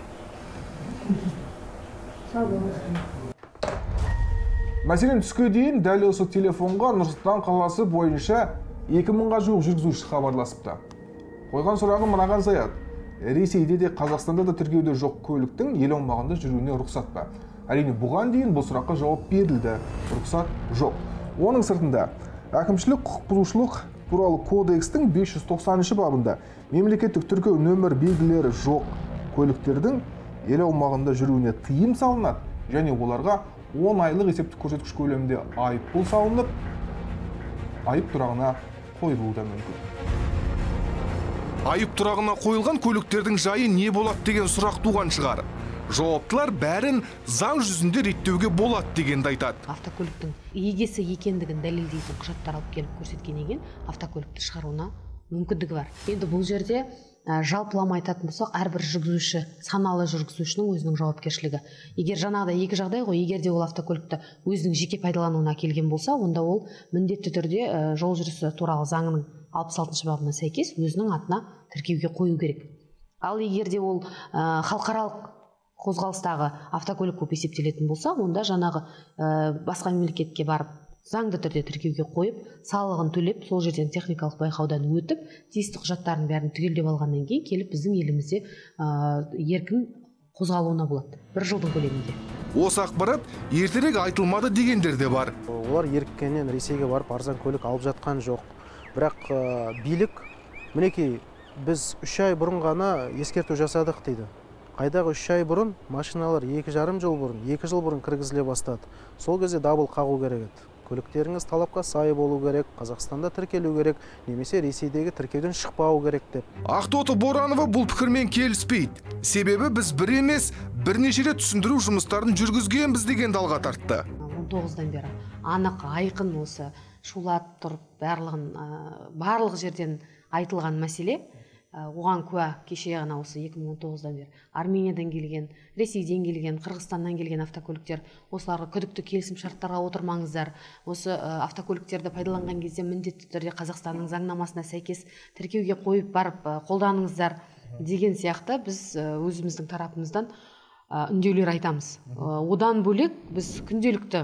S19: Сау болыңыз.
S20: Мәселен, түске дейін дәл осы телефонға Нұр-Сұлтан қаласы бойынша екі мыңға жуық жүргізуші хабарласыпты. Қойған сұрағым мынаған саяды. Ресейде де Қазақстанда да тіркеуде жоқ көліктің ел аумағында жүруіне рұқсат па? Әрине, бұған дейін бұл сұраққа жауап берілді. Рұқсат жоқ. Оның сыртында әкімшілік құқық бұзушылық туралы кодекстің бес жүз тоқсаныншы бабында мемлекеттік тіркеу нөмір белгілері жоқ көліктердің ел аумағында жүруіне тыйым салынады және оларға он айлық есептік көрсеткіш көлемінде айыппұл салынып, айып тұрағына қойылуы да мүмкін.
S6: Айып тұрағына қойылған көліктердің жайы не болады деген сұрақ туған шығар. Жауаптылар бәрін заң жүзінде реттеуге болады дегенді айтады.
S17: Автокөліктің егесі екендігін дәлелдейтін құжаттар алып келіп көрсеткеннен кейін автокөлікті шығаруына мүмкіндігі бар. Енді бұл жерде жалпылама айтатын болсақ, әрбір жүргізуші, саналы жүргізушінің өзінің жауапкершілігі. Егер жаңағыда екі жағдай ғой, егер де ол автокөлікті өзінің жеке пайдалануына келген болса, онда ол міндетті түрде жол жүрісі туралы заңының алпыс алтыншы бабына сәйкес өзінің атына тіркеуге қою керек. Ал егер де ол халықаралық қозғалыстағы автокөлік көп есептелетін болса, онда жаңағы басқа мемлекетке барып заңды түрде тіркеуге қойып, салығын төлеп, сол жерден техникалық байқаудан өтіп, тиісті құжаттарын бәрін түгелдеп алғаннан кейін келіп біздің елімізде еркін қозғалуына болады. Бір жылдың көлемінде.
S6: Осы ақпарат ертерек айтылмады дегендер де бар.
S18: Олар еріккеннен Ресейге барып арзан көлік алып жатқан жоқ. Бірақ билік, мінекей, біз үш ай бұрын ғана ескерту жасадық дейді. Қайдағы үш ай бұрын машиналар екі жарым жыл бұрын, екі жыл бұрын кіргізіле бастады. Сол кезде дабыл қағу керек еді. Көліктеріңіз талапқа сай болу керек, Қазақстанда тіркелу керек, немесе Ресейдегі тіркеуден шықпау керек деп.
S6: Ақтоты Боранова бұл пікірмен келіспейді. Себебі біз бір емес, бірнеше рет түсіндіру жұмыстарын жүргізгенбіз деген далға тартты.
S17: он тоғыздан бері анық, айқын осы шулап тұрып, барлығын барлық жерден айтылған мәселе. Оған куә кеше ғана осы екі мың он тоғыздан бері Армениядан келген, Ресейден келген, Қырғызстаннан келген автокөліктер, осыларға күдікті келісім шарттарға отырмаңыздар. Осы автокөліктерді пайдаланған кезде міндетті түрде Қазақстанның заңнамасына сәйкес тіркеуге қойып барып қолданыңыздар деген сияқты біз өзіміздің тарапымыздан үндеулер айтамыз. Одан бөлек біз күнделікті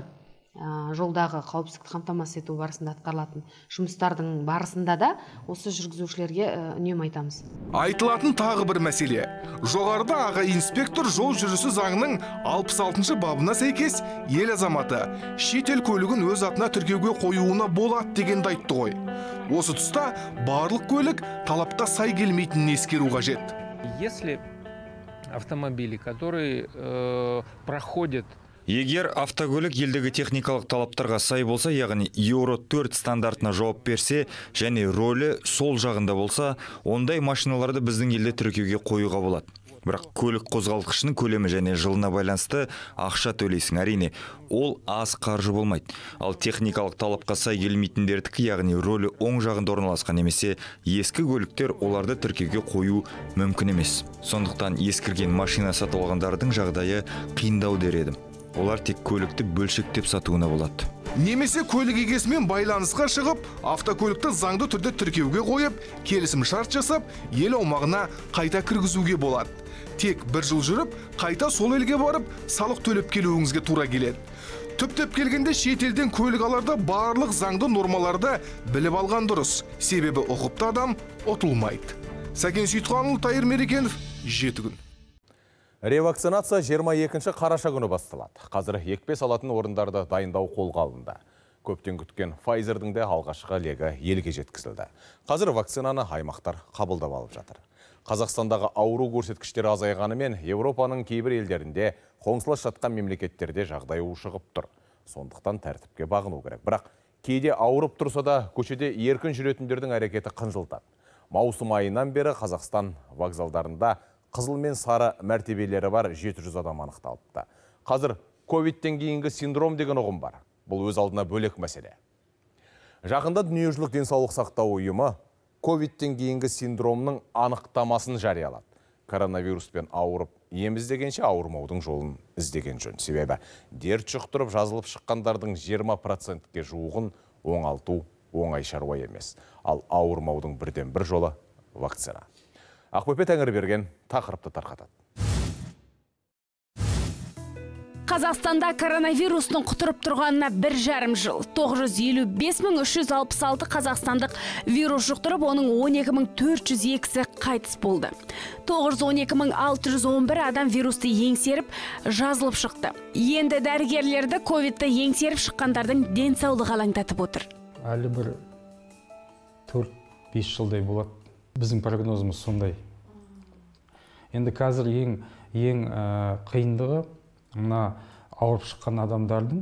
S17: жолдағы қауіпсіздікті қамтамасыз ету барысында атқарылатын жұмыстардың барысында да осы жүргізушілерге үнемі айтамыз.
S6: Айтылатын тағы бір мәселе. Жоғарыда аға инспектор жол жүрісі заңының алпыс алтыншы бабына сәйкес ел азаматы шетел көлігін өз атына тіркеуге қоюына болады дегенді айтты ғой. Осы тұста барлық көлік талапқа сай келмейтінін ескеру қажет.
S21: Если автомобили, которые э, проходят
S22: Егер автокөлік елдегі техникалық талаптарға сай болса, яғни Еуро төрт стандартына жауап берсе, және рөлі сол жағында болса, ондай машиналарды біздің елде тіркеуге қоюға болады. Бірақ көлік қозғалтқышының көлемі және жылына байланысты ақша төлейсің. Әрине, ол аз қаржы болмайды. Ал техникалық талапқа сай келмейтіндердікі, яғни рөлі оң жағында орналасқан немесе ескі көліктер, оларды тіркеуге қою мүмкін емес. Сондықтан ескірген машина сатып алғандардың жағдайы қиындау дер едім. Олар тек көлікті бөлшектеп сатуына болады.
S6: Немесе көлік егесімен байланысқа шығып, автокөлікті заңды түрде тіркеуге қойып, келісім шарт жасап, ел аумағына қайта кіргізуге болады. Тек бір жыл жүріп, қайта сол елге барып, салық төлеп келуіңізге тура келеді. Түптеп келгенде шетелден көлік аларда барлық заңды нормаларды біліп алған дұрыс. Себебі ұқыпты адам ұтылмайды. Сәкен Сейітханұлы, Тайыр Мерекенов, жеті күн.
S1: Ревакцинация жиырма екінші қараша күні басталады. Қазір екпе салатын орындарды дайындау қолға алынды. Көптен күткен Pfizer'дің де алғашқы легі елге жеткізілді. Қазір вакцинаны аймақтар қабылдап алып жатыр. Қазақстандағы ауру көрсеткіштері азайғанымен, Еуропаның кейбір елдерінде қоңсылас жатқан мемлекеттерде жағдай ушығып тұр. Сондықтан тәртіпке бағыну керек. Бірақ кейде ауырып тұрса да көшеде еркін жүретіндердің әрекеті қынжылтады. Маусым айынан бері Қазақстан вокзалдарында қызыл мен сары мәртебелері бар жеті жүз адам анықталыпты. Қазір ковидтен кейінгі синдром деген ұғым бар. Бұл өз алдына бөлек мәселе. Жақында дүниежүзілік денсаулық сақтау ұйымы ковидтен кейінгі синдромның анықтамасын жариялады. Коронавируспен ауырып, ем іздегенше ауырмаудың жолын іздеген жөн. Себебі дерт жұқтырып жазылып шыққандардың жиырма процентке жуығын оңалту оңай шаруа емес. Ал ауырмаудың бірден бір жолы вакцина. Ақбөпе Тәңірберген тақырыпты тарқатады.
S23: Қазақстанда коронавирустың құтырып тұрғанына бір жарым жыл. тоғыз жүз елу бес мың үш жүз алпыс алты қазақстандық вирус жұқтырып, оның он екі мың төрт жүз екісі қайтыс болды. тоғыз жүз он екі мың алты жүз он бір адам вирусты еңсеріп, жазылып шықты. Енді дәрігерлерді ковидті еңсеріп шыққандардың денсаулығы алаңдатып отыр.
S24: Әлі бір төрт бес жылдай болады. Біздің прогнозымыз сондай. Енді қазір ең ең қиындығы мына ауырып шыққан адамдардың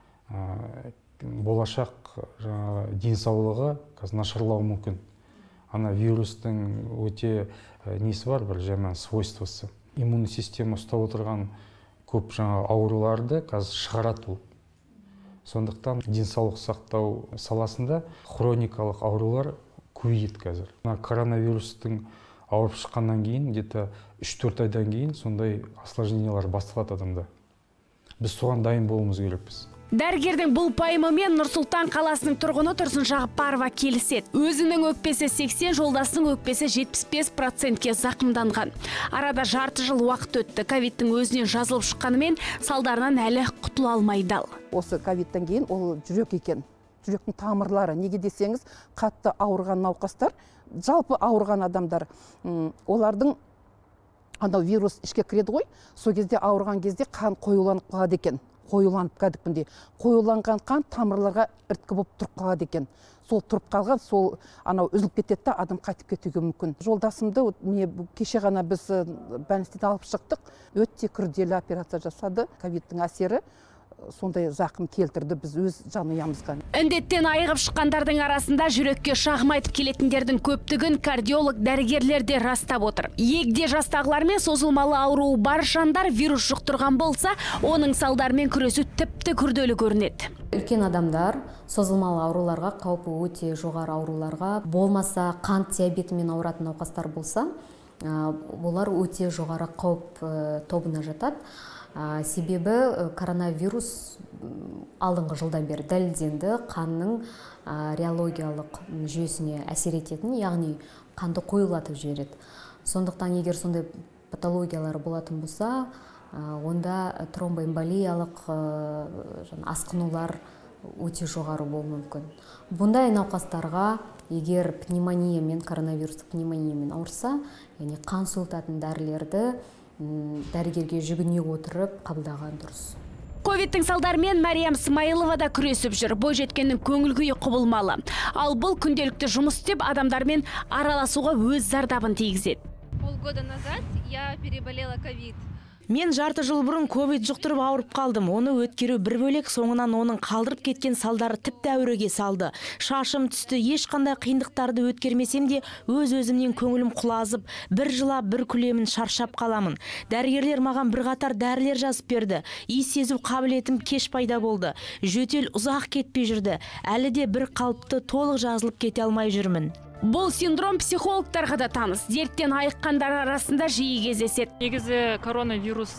S24: болашақ денсаулығы қазір нашарлауы мүмкін. Ана вирустың өте несі бар, бір жаман свойствосы. Иммунный система ұстап отырған көп жаңа ауруларды қазір шығарату. Сондықтан денсаулық сақтау саласында хроникалық аурулар көбейеді қазір. Коронавирустың ауырып шыққаннан кейін, где-то үш төрт айдан кейін сондай осложнениялар басталады адамда. Біз соған дайын болуымыз керекпіз.
S23: Дәрігердің бұл пайымымен Нұр-Сұлтан қаласының тұрғыны Тұрсын Жағыпарова келіседі. Өзінің өкпесі сексен, жолдасының өкпесі жетпіс бес процентке зақымданған. Арада жарты жыл уақыт өтті. Ковидтің өзінен жазылып шыққанымен салдарынан әлі құтыла алмай дал.
S11: осы ковидтан кейін ол жүрек екен. Жүректің тамырлары. Неге десеңіз, қатты ауырған науқастар, жалпы ауырған адамдар, олардың анау вирус ішке кіреді ғой, сол кезде ауырған кезде қан қоюланып қалады екен. Қоюланып кәдімгідей. Қоюланған қан тамырларға ірткі болып тұрып қалады екен. Сол тұрып қалған, сол анау үзіліп кетеді да, адам қайтып кетуге мүмкін. Жолдасымды міне кеше ғана біз больницадан алып шықтық. Өте күрделі операция жасады. Ковидтің әсері сондай зақым келтірді біз өз жанұямызға.
S23: Індеттен айығып шыққандардың арасында жүрекке шағым айтып келетіндердің көптігін кардиолог дәрігерлер де растап отыр. Егде жастағылар мен созылмалы ауруы бар жандар вирус жұқтырған болса, оның салдарымен күресу тіпті күрделі көрінеді.
S5: Үлкен адамдар созылмалы ауруларға, қаупі өте жоғары ауруларға, болмаса қант диабетімен ауыратын науқастар болса, олар өте жоғары қауіп тобына жатады. Себебі коронавирус алдыңғы жылдан бері дәлелденді, қанның реологиялық жүйесіне әсер ететін, яғни қанды қоюлатып жібереді. Сондықтан егер сондай патологиялар болатын болса, онда тромбоэмболиялық асқынулар өте жоғары болуы мүмкін. Бұндай науқастарға егер пневмония мен коронавирустық пневмониямен ауырса, яғни қан суытатын дәрілерді дәрігерге жүгіне отырып қабылдаған дұрыс.
S23: Ковидтің салдарымен Мәриям Смайылова да күресіп жүр. Бойжеткеннің көңіл күйі құбылмалы. Ал бұл күнделікті жұмыс істеп адамдармен араласуға өз зардабын тигізеді.
S7: Полгода назад я переболела ковид.
S8: Мен жарты жыл бұрын ковид жұқтырып ауырып қалдым. Оны өткеру бір бөлек, соңынан оның қалдырып кеткен салдары тіпті әуреге салды. Шашым түсті, ешқандай қиындықтарды өткермесем де, өз-өзімнен көңілім құлазып, бір жылап, бір күлемін, шаршап қаламын. Дәрігерлер маған бірқатар дәрілер жазып берді. Иіс сезу қабілетім кеш пайда болды. Жөтел ұзақ кетпей жүрді. Әлі де бір қалыпты толық жазылып кете алмай жүрмін.
S23: Бұл синдром психологтарға да таныс. Дерттен айыққандар арасында жиі кездеседі.
S9: Негізі коронавирус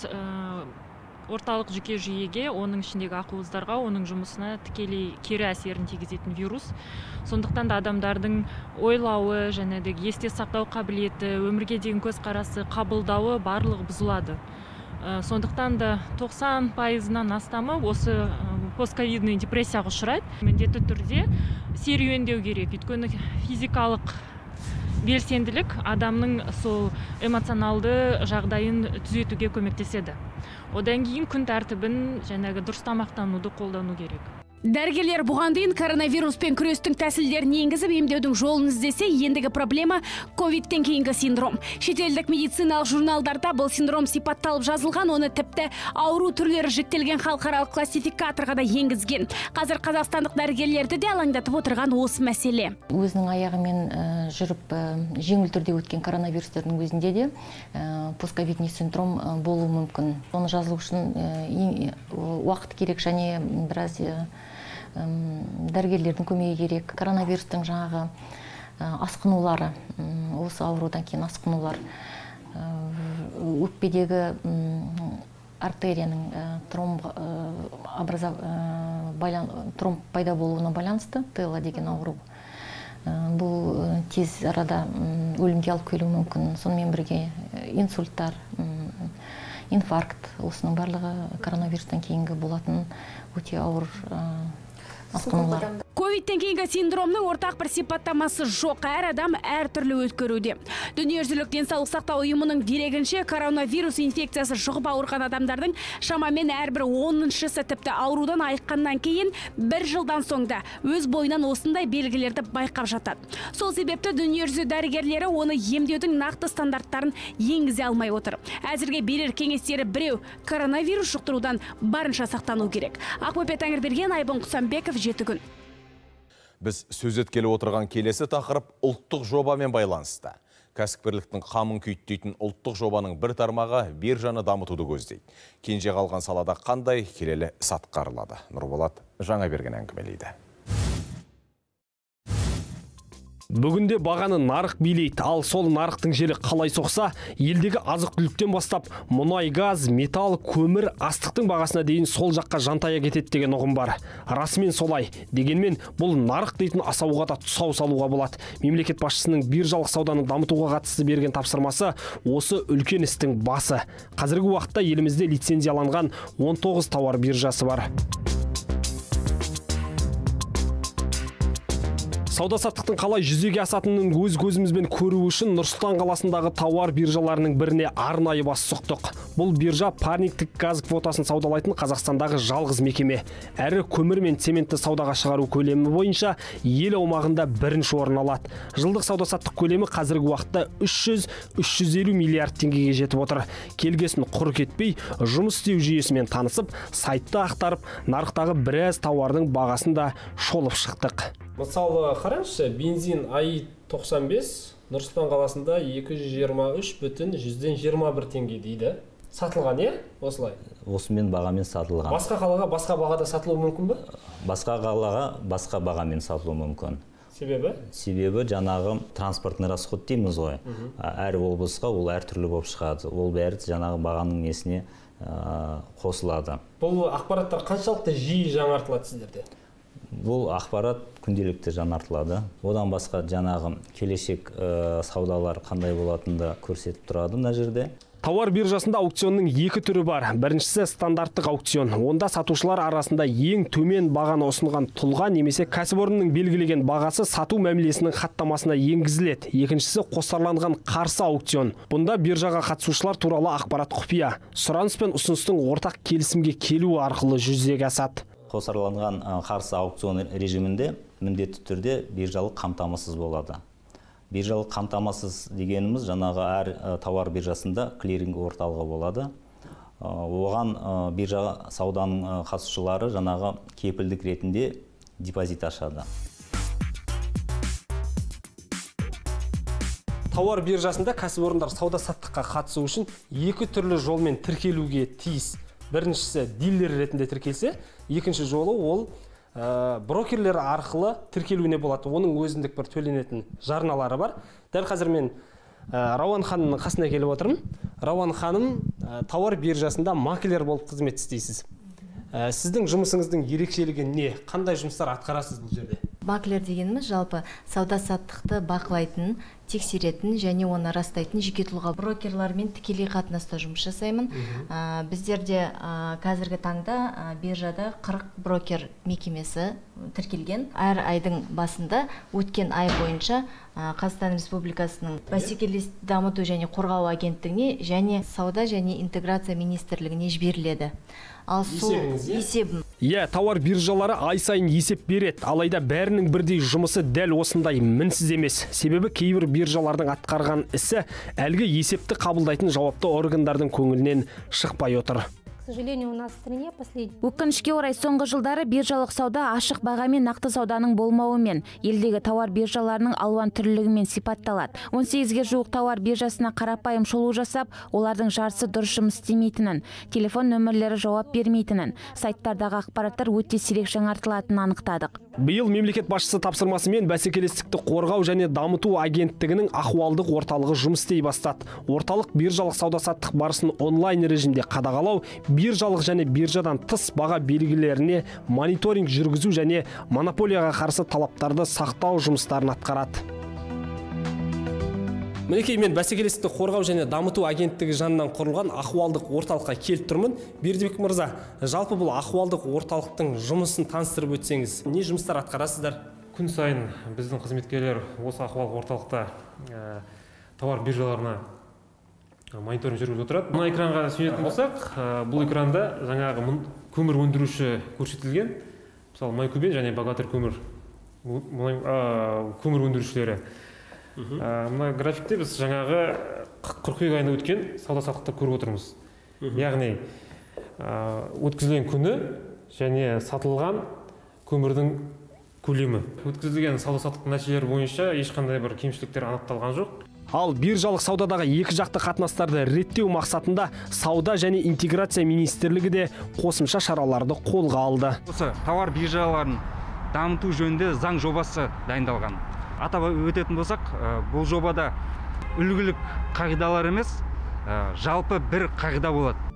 S9: орталық жүйке жүйеге, оның ішіндегі ақуыздарға, оның жұмысына тікелей кері әсерін тигізетін вирус. Сондықтан да адамдардың ойлауы, және де есте сақтау қабілеті, өмірге деген көзқарасы, қабылдауы барлығы бұзылады. Сондықтан да тоқсан пайызынан астамы осы постковидный депрессияға ұшырайды. Міндетті түрде серуендеу керек. Өйткені физикалық белсенділік адамның сол эмоционалды жағдайын түзетуге көмектеседі. Одан кейін күн тәртібін және дұрыс тамақтануды қолдану керек.
S23: Дәрігерлер бұған дейін коронавируспен күрестің тәсілдерін енгізіп емдеудің жолын іздесе, ендігі проблема ковидтен кейінгі синдром. Шетелдік медициналық журналдарда бұл синдром сипатталып жазылған, оны тіпті ауру түрлері жіктелген халықаралық классификаторға да енгізген. Қазір қазақстандық дәрігерлерді де алаңдатып отырған осы мәселе.
S25: Өзінің аяғымен жүріп жеңіл түрде өткен коронавирустердің өзінде де постковидный синдром болуы мүмкін. Оны жазылу үшін уақыт керек және біраз дәрігерлердің көмегі керек. Коронавирустың жаңағы асқынулары, осы аурудан кейін асқынулар, өкпедегі артерияның тромб пайда болуына байланысты, тела деген ауру. Бұл тез арада өлімге алып келуі мүмкін. Сонымен бірге инсульттар, инфаркт, осының барлығы коронавирустан кейінгі болатын өте ауыр асқынулар.
S23: Ковидтен кейінгі синдромның ортақ бір сипаттамасы жоқ. Әр адам әр түрлі өткеруде. Дүниежүзілік денсаулық сақтау ұйымының дерегінше коронавирус инфекциясы жұғып ауырған адамдардың шамамен әрбір оныншысы тіпті аурудан айыққаннан кейін бір жылдан соңда өз бойынан осындай белгілерді байқап жатады. Сол себепті дүниежүзі дәрігерлері оны емдеудің нақты стандарттарын енгізе алмай отыр. Әзірге берер кеңестері біреу: коронавирус жұқтырудан барынша сақтану керек. Ақбөпе Тәңірберген, Айбын Құсанбеков, Жеті күн.
S1: Біз сөз еткелі отырған келесі тақырып ұлттық жобамен байланысты. Кәсіпкерліктің қамын күйттейтін ұлттық жобаның бір тармағы биржаны дамытуды көздейді. Кенже қалған салада қандай келелі іс атқарылады? Нұрболат Жаңаберген әңгімелейді.
S26: Бүгінде бағаны нарық билейді, ал сол нарықтың желі қалай соқса, елдегі азық-түліктен бастап мұнай, газ, металл, көмір, астықтың бағасына дейін сол жаққа жантая кетеді деген ұғым бар. Расымен солай. Дегенмен бұл нарық дейтін асауға да тұсау салуға болады. Мемлекет басшысының биржалық сауданы дамытуға қатысты берген тапсырмасы осы үлкен істің басы. Қазіргі уақытта елімізде лицензияланған он тоғыз тауар биржасы бар. Сауда-саттықтың қалай жүзеге асатынын өз көзімізбен көру үшін Нұр-Сұлтан қаласындағы тауар биржаларының біріне арнайы бас сұқтық. Бұл биржа парниктік газ квотасын саудалайтын Қазақстандағы жалғыз мекеме. Әрі көмір мен цементті саудаға шығару көлемі бойынша ел аумағында бірінші орын алады. Жылдық сауда-саттық көлемі қазіргі уақытта үш жүз - үш жүз елу миллиард теңгеге жетіп отыр. Келгесін құр кетпей, жұмыс істеу жүйесімен танысып, сайтты ақтарып, нарықтағы біраз тауардың бағасын да шолып шықтық. Мысалы, қараңызшы, бензин ай тоқсан бес, Нұр-Сұлтан қаласында екі жүз жиырма үш бүтін жүзден жиырма бір теңге дейді. Сатылған, е? Осылай.
S2: Осымен бағамен сатылған.
S26: Басқа қалаға басқа бағада сатылуы мүмкін бе?
S2: Басқа қалаға басқа бағамен сатылуы мүмкін.
S26: Себебі?
S2: Себебі жаңағы транспортный расход дейміз ғой. Әр облысқа ол әртүрлі болып шығады. Ол бәрі жаңағы бағаның несіне қосылады.
S26: Бұл ақпараттар қаншалықты жиі жаңартылады сіздерде?
S2: Бұл ақпарат күнделікті жаңартылады. Одан басқа жаңағы келешек саудалар қандай болатынды көрсетіп тұрады мына жерде.
S26: Тауар биржасында аукционның екі түрі бар. Біріншісі стандарттық аукцион. Онда сатушылар арасында ең төмен бағаны ұсынған тұлға немесе кәсіпорынның белгілеген бағасы сату мәмілесінің хаттамасына енгізіледі. Екіншісі қосарланған қарсы аукцион. Бұнда биржаға қатысушылар туралы ақпарат құпия. Сұраныс пен ұсыныстың ортақ келісімге келуі арқылы жүзеге асады.
S2: Қосарланған қарсы аукцион режимінде міндетті түрде биржалық қамтамасыз болады. Биржалық қамтамасыз дегеніміз жаңағы әр тауар биржасында клиринг орталығы болады. Оған биржа сауданың қатысушылары жаңағы кепілдік ретінде депозит ашады.
S26: Тауар биржасында кәсіпорындар сауда-саттыққа қатысу үшін екі түрлі жолмен тіркелуге тиіс. Біріншісі дилер ретінде тіркелсе, екінші жолы ол брокерлер арқылы тіркелуіне болады. Оның өзіндік бір төленетін жарналары бар. Дәл қазір мен Рауан ханымның қасына келіп отырмын. Рауан ханым тауар биржасында маклер болып қызмет істейсіз. Сіздің жұмысыңыздың ерекшелігі не? Қандай жұмыстар атқарасыз бұл жерде?
S25: Маклер дегеніміз жалпы сауда-саттықты бақылайтын, тексеретін және оны растайтын жеке тұлға. Брокерлармен тікелей қатынаста жұмыс жасаймын. Біздерде қазіргі таңда биржада қырық брокер мекемесі тіркелген. Әр айдың басында өткен ай бойынша Қазақстан Республикасының бәсекелестікті дамыту және қорғау агенттігіне және сауда және интеграция министрлігіне жіберіледі. Ал сол есебім.
S26: Иә, тауар биржалары ай сайын есеп береді. Алайда бәрінің бірдей жұмысы дәл осындай мінсіз емес. Себебі кейбір биржалардың атқарған ісі әлгі есепті қабылдайтын жауапты органдардың көңілінен шықпай отыр.
S23: Өкінішке орай соңғы жылдары биржалық сауда ашық бағамен нақты сауданың болмауымен елдегі тауар биржаларының алуан түрлілігімен сипатталады. он сегізге жуық тауар биржасына қарапайым шолу жасап, олардың жартысы дұрыс жұмыс істемейтінін, телефон нөмірлері жауап бермейтінін, сайттардағы ақпараттар өте сирек жаңартылатынын анықтадық.
S26: Биыл мемлекет басшысы тапсырмасымен бәсекелестікті қорғау және дамыту агенттігінің ахуалдық орталығы жұмыс істей бастады. Орталық биржалық сауда-саттық барысын онлайн режимде қадағалау, биржалық және биржадан тыс баға белгілеріне мониторинг жүргізу және монополияға қарсы талаптарды сақтау жұмыстарын атқарады. Мінекей мен бәсекелестікті қорғау және дамыту агенттігі жанынан құрылған ахуалдық орталыққа келіп тұрмын. Бердібек мырза, жалпы бұл ахуалдық орталықтың жұмысын таныстырып өтсеңіз, не жұмыстар атқарасыздар?
S3: Күн сайын біздің қызметкерлер осы ахуалдық орталықта тауар биржаларына мониторинг жүргізіп отырады. Мына экранға сүйенетін болсақ, бұл экранда жаңағы көмір өндіруші көрсетілген. Мысалы, Майкүбен және Богатырь көмір көмір өндірушілері. Мына графикте біз жаңағы қыркүйек айында өткен сауда-саттықты көріп отырмыз. Яғни өткізілген күні және сатылған көмірдің көлемі. Өткізілген сауда-саттық нәтижелері бойынша ешқандай бір кемшіліктер анықталған жоқ.
S26: Ал биржалық саудадағы екі жақты қатынастарды реттеу мақсатында сауда және интеграция министрлігі де қосымша шараларды қолға алды.
S4: Осы тауар биржаларын дамыту жөнінде заң жобасы дайындалған. Атап өтетін болсақ, бұл жобада үлгілік қағидалар емес, жалпы бір қағида болады.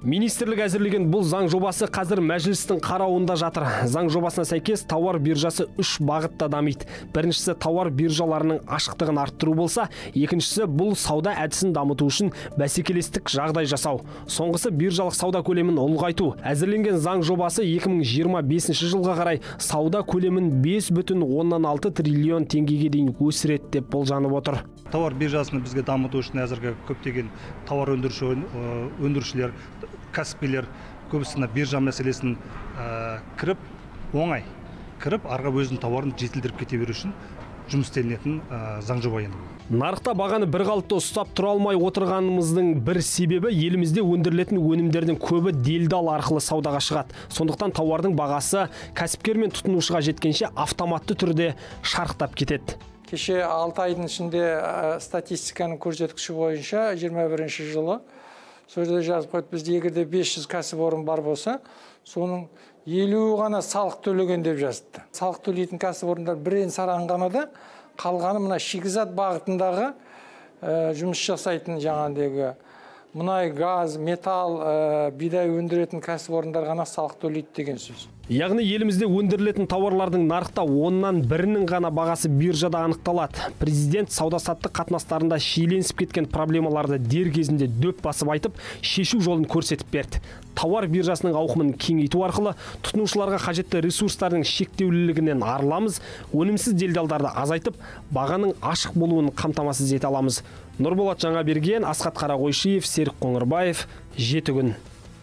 S26: Министрлік әзірлеген бұл заң жобасы қазір мәжілістің қарауында жатыр. Заң жобасына сәйкес тауар биржасы үш бағытта дамиды. Біріншісі тауар биржаларының ашықтығын арттыру болса, екіншісі бұл сауда әдісін дамыту үшін бәсекелестік жағдай жасау. Соңғысы биржалық сауда көлемін ұлғайту. Әзірленген заң жобасы екі мың жиырма бесінші жылға қарай сауда көлемін бес бүтін оннан алты триллион теңгеге дейін өсіреді деп болжанып отыр.
S10: Тауар биржасын бізге дамыту үшін әзірге көптеген тауар өндіруші өндірушілер, кәсіпкерлер көбісіне биржа мәселесін кіріп, оңай кіріп, арға өзінің тауарын жетілдіріп кете беру үшін жұмыс істелінетін заң жоба енді.
S26: Нарықта бағаны бір қалыпта ұстап тұра алмай отырғанымыздың бір себебі елімізде өндірілетін өнімдердің көбі делдал арқылы саудаға шығады. Сондықтан тауардың бағасы кәсіпкер мен тұтынушыға жеткенше автоматты түрде шарықтап кетеді.
S12: Кеше алты айдың ішінде статистиканың көрсеткіші бойынша жиырма бірінші жылы сол жерде жазып қойды, бізде егерде бес жүз кәсіпорын бар болса, соның елу ғана салық төлеген деп жазды. Салық төлейтін кәсіпорындар бірен саран ғана да, қалғаны мына шикізат бағытындағы жұмыс жасайтын жаңағыдегі мұнай, газ, металл, бидай өндіретін кәсіпорындар ғана салық төлейді деген сөз.
S26: Яғни елімізде өндірілетін тауарлардың нарықта оннан бірінің ғана бағасы биржада анықталады. Президент сауда-саттық қатынастарында шиеленісіп кеткен проблемаларды дер кезінде дөп басып айтып, шешу жолын көрсетіп берді. Тауар биржасының ауқымын кеңейту арқылы тұтынушыларға қажетті ресурстардың шектеулілігінен арыламыз, өнімсіз делдалдарды азайтып, бағаның ашық болуын қамтамасыз ете аламыз. Нұрболат Жаңаберген, Асхат Қарағойшиев, Серік Қоңырбаев, жеті күн.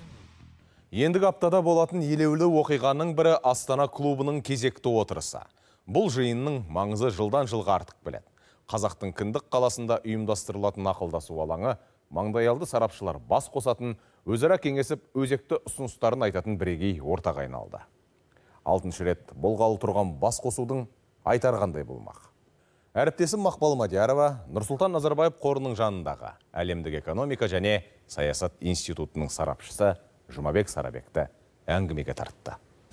S1: Ендігі аптада болатын елеулі оқиғаның бірі Астана клубының кезекті отырысы. Бұл жиынның маңызы жылдан жылға артық біледі. Қазақтың Кіндік қаласында ұйымдастырылатын ақылдасу алаңы маңдайалды сарапшылар бас қосатын, өзара кеңесіп өзекті ұсыныстарын айтатын бірегей ортаға айналды. Алтыншы рет болғалы тұрған бас қосудың айтар қандай болмақ. Әріптесім Мақпал Мадиярова Нұрсұлтан Назарбаев қорының жанындағы әлемдік экономика және саясат институтының сарапшысы Жұмабек Сарабекті әңгімеге тартты.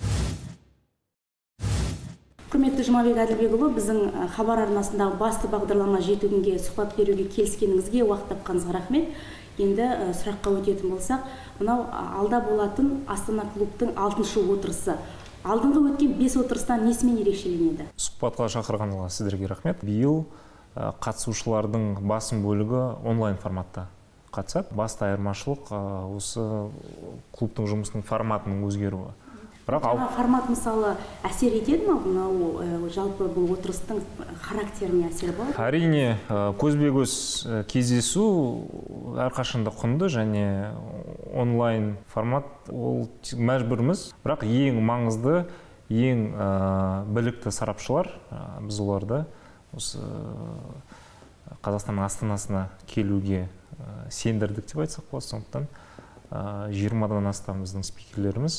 S13: Құрметті Жұмабек Әділбекұлы, біздің хабар арнасындағы басты бағдарлама жеті күнге сұхбат беруге келіскеніңізге уақыт тапқаныңызға рахмет. Енді сұраққа өтетін болсақ, мынау алда болатын Астана клубтың алтыншы отырысы. Алдыңғы өткен бес отырыстан несімен ерекшеленеді?
S3: Сұхбатқа шақырғаныңызға сіздерге рахмет. Биыл қатысушылардың басым бөлігі онлайн форматта қатысады. Басты айырмашылық осы клубтың жұмысының форматының өзгеруі.
S13: Жаңа формат мысалы әсер етеді ме? Мынау жалпы бұл отырыстың характеріне әсері бар?
S3: Әрине, көзбе-көз кездесу әрқашанда құнды және онлайн формат ол мәжбүрміз. Бірақ ең маңызды, ең білікті сарапшылар, біз оларды осы Қазақстанның астанасына келуге сендірдік деп айтсақ болады. Сондықтан жиырмадан астам біздің спикерлеріміз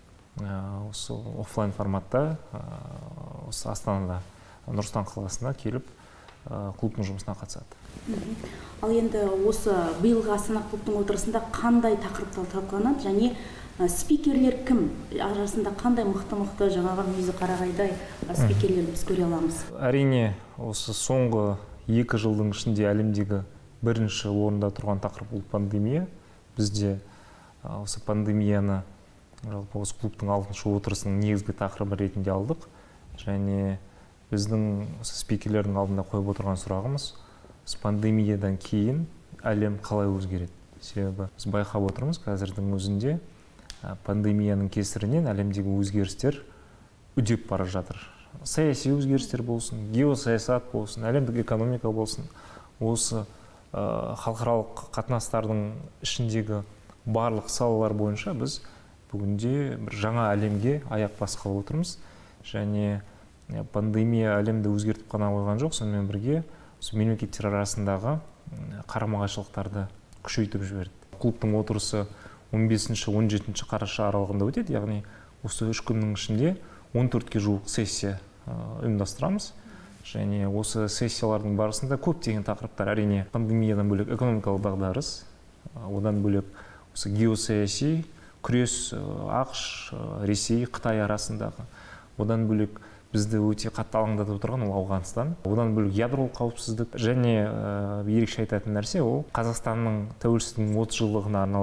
S3: осы офлайн форматта осы Астанада, Нұр-Сұлтан қаласына келіп клубтың жұмысына қатысады.
S13: Ал енді осы биылғы Астана клубтың отырысында қандай тақырыптар талқыланады және спикерлер кім? Арасында қандай мықты-мықты жаңағы мүйізі қарағайдай спикерлер біз көре аламыз?
S3: Әрине, осы соңғы екі жылдың ішінде әлемдегі бірінші орында тұрған тақырып бұл пандемия. Бізде осы пандемияны жалпы осы клубтың алтыншы отырысының негізгі тақырыбы ретінде алдық. Және біздің спикерлердің алдында қойып отырған сұрағымыз, пандемиядан кейін әлем қалай өзгереді? Себебі біз байқап отырмыз, қазірдің өзінде пандемияның кесірінен әлемдегі өзгерістер үдеп бара жатыр. Саяси өзгерістер болсын, геосаясат болсын, әлемдік экономика болсын, осы халықаралық қатынастардың ішіндегі барлық салалар бойынша біз бүгінде бір жаңа әлемге аяқ басқалы отырмыз. Және пандемия әлемді өзгертіп қана қойған жоқ, сонымен бірге мемлекеттер арасындағы қарама-қайшылықтарды күшейтіп жіберді. Клубтың отырысы он бесінші он жетінші қараша аралығында өтеді, яғни осы үш күннің ішінде он төртке жуық сессия ұйымдастырамыз. Және осы сессиялардың барысында көптеген тақырыптар, әрине пандемиядан бөлек экономикалық дағдарыс, одан бөлек осы геосаяси күрес ақш, Ресей, Қытай арасындағы, одан бөлек бізді өте қатты алаңдатып отырған ол Ауғанстан, одан бөлек ядролық қауіпсіздік және ерекше айтатын нәрсе ол Қазақстанның тәуелсіздігінің отыз жылдығына арналған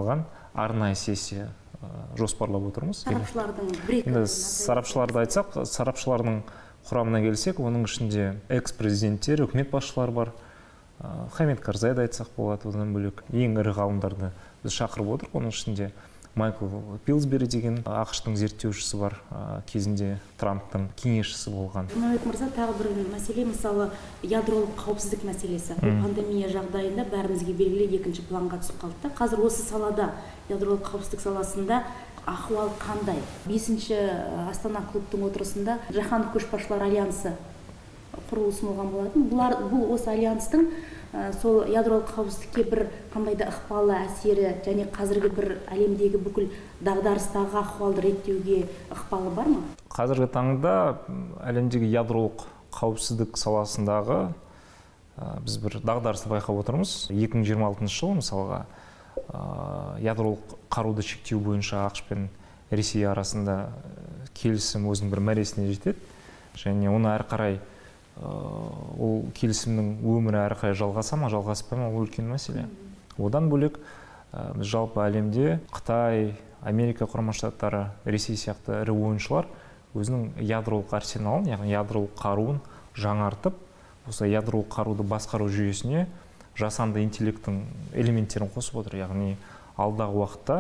S14: арнайы сессия жоспарлап отырмыз.
S13: Сарапшылардың бір-екі
S14: Енді сарапшыларды айтсақ, сарапшылардың құрамына келсек, оның ішінде экс-президенттер, үкімет басшылары бар. Хамид Карзайды айтсақ болады, одан бөлек ең ірі ғалымдарды біз шақырып отырық. Оның ішінде Майкл Пилсбери деген ақш-тың зерттеушісі бар, кезінде Трамптың кеңесшісі болған.
S13: Жұмабек мырза, тағы бір мәселе, мысалы ядролық қауіпсіздік мәселесі. Пандемия жағдайында бәрімізге белгілі екінші планға түсіп қалды. Қазір осы салада, ядролық қауіпсіздік саласында ахуал қандай? Бесінші Астана клубтың отырысында Жаһандық көшбасшылар альянсы құру ұсынылған болатын. Бұлар, бұл осы альянстың сол ядролық қауіпсіздікке бір қандай да ықпалы, әсері және қазіргі бір әлемдегі бүкіл дағдарыстағы ахуалды реттеуге ықпалы бар ма?
S14: Қазіргі таңда әлемдегі ядролық қауіпсіздік саласындағы біз бір дағдарысты байқап отырмыз. екі мың жиырма алтыншы жылы мысалға ядролық қаруды шектеу бойынша ақш пен Ресей арасында келісім өзінің бір мәресіне жетеді, және оны әрі қарай ол келісімнің өмірі әрі қарай жалғаса ма, жалғаспай ма, ол үлкен мәселе. Одан бөлек біз жалпы әлемде Қытай, Америка құрама штаттары, Ресей сияқты ірі ойыншылар өзінің ядролық арсеналын, яғни ядролық қаруын жаңартып, осы ядролық қаруды басқару жүйесіне жасанды интеллекттің элементтерін қосып отыр. Яғни алдағы уақытта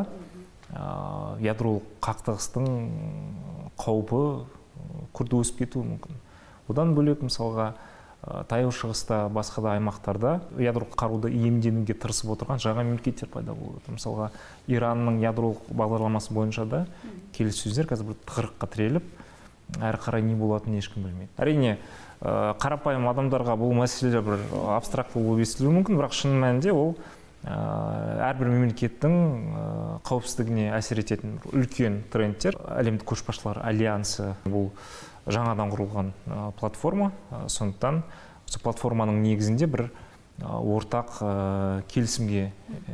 S14: ядролық қақтығыстың қаупі күрт өсіп кетуі мүмкін. Одан бөлек мысалға таяу шығыста, басқа да аймақтарда ядролық қаруды иемденуге тырысып отырған жаңа мемлекеттер пайда болып отыр. Мысалға Иранның ядролық бағдарламасы бойынша да келіссөздер қазір бір тығырыққа тіреліп, әрі қарай не болатынын ешкім білмейді. Әрине, қарапайым адамдарға бұл мәселе бір абстракты болып естілуі мүмкін, бірақ шын мәнінде ол әрбір мемлекеттің қауіпсіздігіне әсер ететін үлкен трендтер. Әлемдік көшбасшылар альянсы бұл жаңадан құрылған платформа, сондықтан осы платформаның негізінде бір ортақ келісімге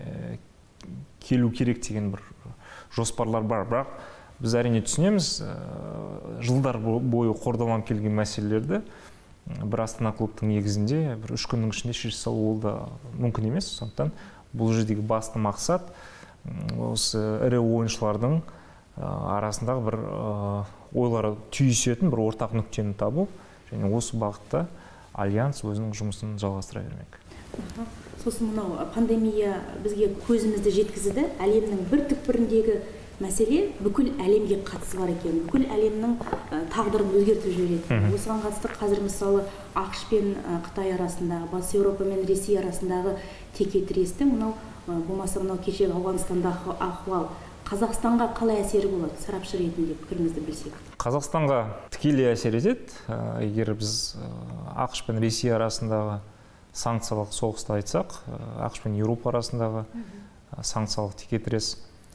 S14: келу керек деген бір жоспарлар бар. Бірақ біз әрине түсінеміз, жылдар бойы қордаланып келген мәселелерді бір Астана клубтың негізінде бір үш күннің ішінде шеше салу ол да мүмкін емес. Сондықтан бұл жердегі басты мақсат осы ірі ойыншылардың арасындағы бір ойлары түйісетін бір ортақ нүктені табу, және осы бағытта альянс өзінің жұмысын жалғастыра бермек.
S13: Сосын мынау пандемия бізге көзімізді жеткізді. Әлемнің бір түкпіріндегі мәселе бүкіл әлемге қатысы бар екен. Бүкіл әлемнің тағдырын өзгертіп жібереді. Осыған қатысты қазір мысалы ақш пен Қытай арасындағы, Батыс Еуропа мен Ресей арасындағы текетірестің мынау болмаса мынау кешегі Ауғанстандағы ахуал Қазақстанға қалай әсері болады, сарапшы ретінде пікіріңізді білсек?
S14: Қазақстанға тікелей әсер етеді. Егер біз ақш пен Ресей арасындағы санкциялық соғысты айтсақ, ақш пен Еуропа арасындағы санкциялық текетірес,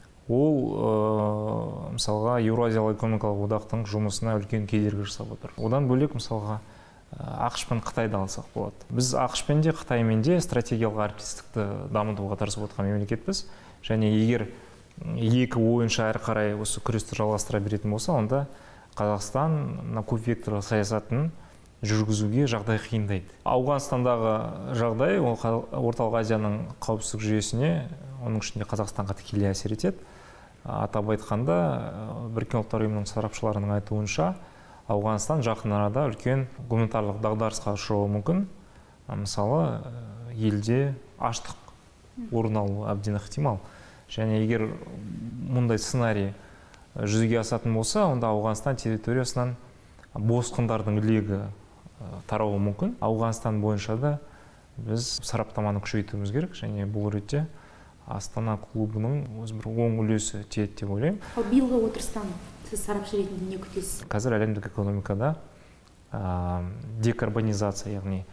S14: ол мысалға Еуразиялық экономикалық одақтың жұмысына үлкен кедергі жасап отыр. Одан бөлек мысалға ақш пен Қытайды алсақ болады. Біз ақш пен де Қытаймен де стратегиялық әріптестікті дамытуға тырысып отырған мемлекетпіз, және егер екі ойыншы әрі қарай осы күресті жалғастыра беретін болса, онда Қазақстан көп векторлы саясатын жүргізуге жағдай қиындайды. Ауғанстандағы жағдай Орталық Азияның қауіпсіздік жүйесіне, оның ішінде Қазақстанға тікелей әсер етеді. Атап айтқанда, Біріккен ұлттар ұйымының сарапшыларының айтуынша, Ауғанстан жақын арада үлкен гуманитарлық дағдарысқа ұшырауы мүмкін. Мысалы, елде аштық орын алуы әбден ықтимал. Және егер мұндай сценарий жүзеге асатын болса, онда Ауғанстан территориясынан босқындардың легі тарауы мүмкін. Ауғанстан бойынша да біз сараптаманы күшейтуіміз керек, және бұл ретте Астана клубының өз бір оң үлесі тиеді деп ойлаймын.
S13: Ал биылғы отырыстан сіз сарапшы ретінде не күтесіз?
S14: Қазір әлемдік экономикада декарбонизация, яғни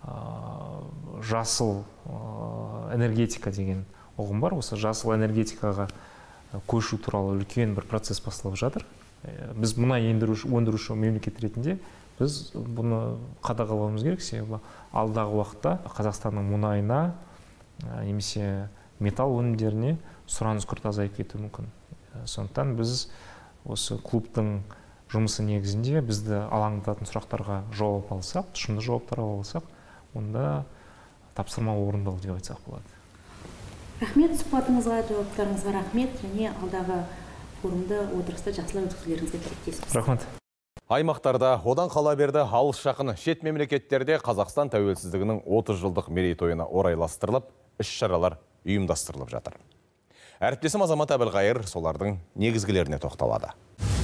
S14: жасыл энергетика деген ұғым бар. Осы жасыл энергетикаға көшу туралы үлкен бір процесс басталып жатыр. Біз мұнай өндіруші мемлекет ретінде біз бұны қадағалауымыз керек, себебі алдағы уақытта Қазақстанның мұнайына немесе металл өнімдеріне сұраныс күрт азайып кетуі мүмкін. Сондықтан біз осы клубтың жұмысы негізінде бізді алаңдататын сұрақтарға жауап алсақ, тұшымды жауаптар алсақ, онда тапсырма орындалды деп айтсақ болады.
S13: Рахмет сұхбатыңызға, жауаптарыңызға рахмет, және алдағы форумды отырыста жақсылап өткізулеріңізге тілектеспіз.
S3: Рахмет.
S1: Аймақтарда одан қала берді алыс жақын шет мемлекеттерде Қазақстан тәуелсіздігінің отыз жылдық мерейтойына орайластырылып, іс-шаралар ұйымдастырылып жатыр. Әріптесім Азамат Әбілғайыр солардың негізгілеріне тоқталады.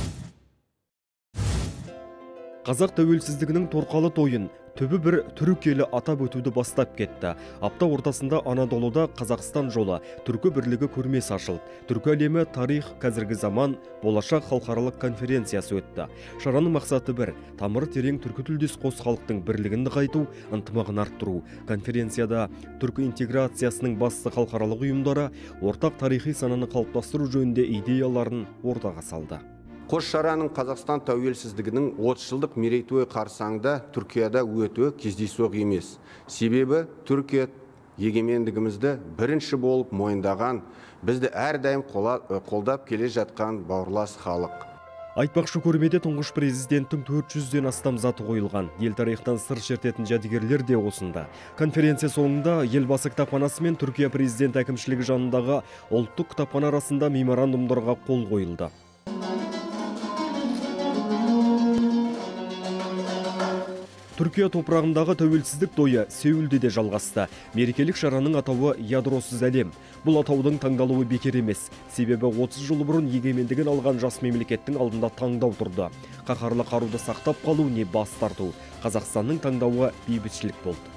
S15: Қазақ тәуелсіздігінің торқалы тойын түбі бір түрік елі атап өтуді бастап кетті. Апта ортасында Анадолуда Қазақстан жолы түркі бірлігі көрмесі ашылды. Түркі әлемі тарих, қазіргі заман, болашақ халықаралық конференциясы өтті. Шараның мақсаты бір, тамыры терең түркі тілдес қос халықтың бірлігін нығайту, ынтымағын арттыру. Конференцияда түркі интеграциясының басты халықаралық ұйымдары ортақ тарихи сананы қалыптастыру жөнінде идеяларын ортаға салды.
S16: Қос шараның Қазақстан тәуелсіздігінің отыз жылдық мерейтойы қарсаңында Түркияда өтуі кездейсоқ емес. Себебі Түркия егемендігімізді бірінші болып мойындаған, бізді әрдайым қолдап келе жатқан бауырлас халық.
S15: Айтпақшы, көрмеде тұңғыш президенттің төрт жүзден астам заты қойылған. Ел тарихтан сыр шертетін жәдігерлер де осында. Конференция соңында елбасы кітапханасы мен Түркия президент әкімшілігі жанындағы ұлттық кітапхана арасында меморандумдарға қол қойылды. Түркия топырағындағы тәуелсіздік тойы Сеулде де жалғасты. Мерекелік шараның атауы ядросыз әлем. Бұл атаудың таңдалуы бекер емес. Себебі отыз жыл бұрын егемендігін алған жас мемлекеттің алдында таңдау тұрды. Қаһарлы қаруды сақтап қалу не бас тарту. Қазақстанның таңдауы бейбітшілік болды.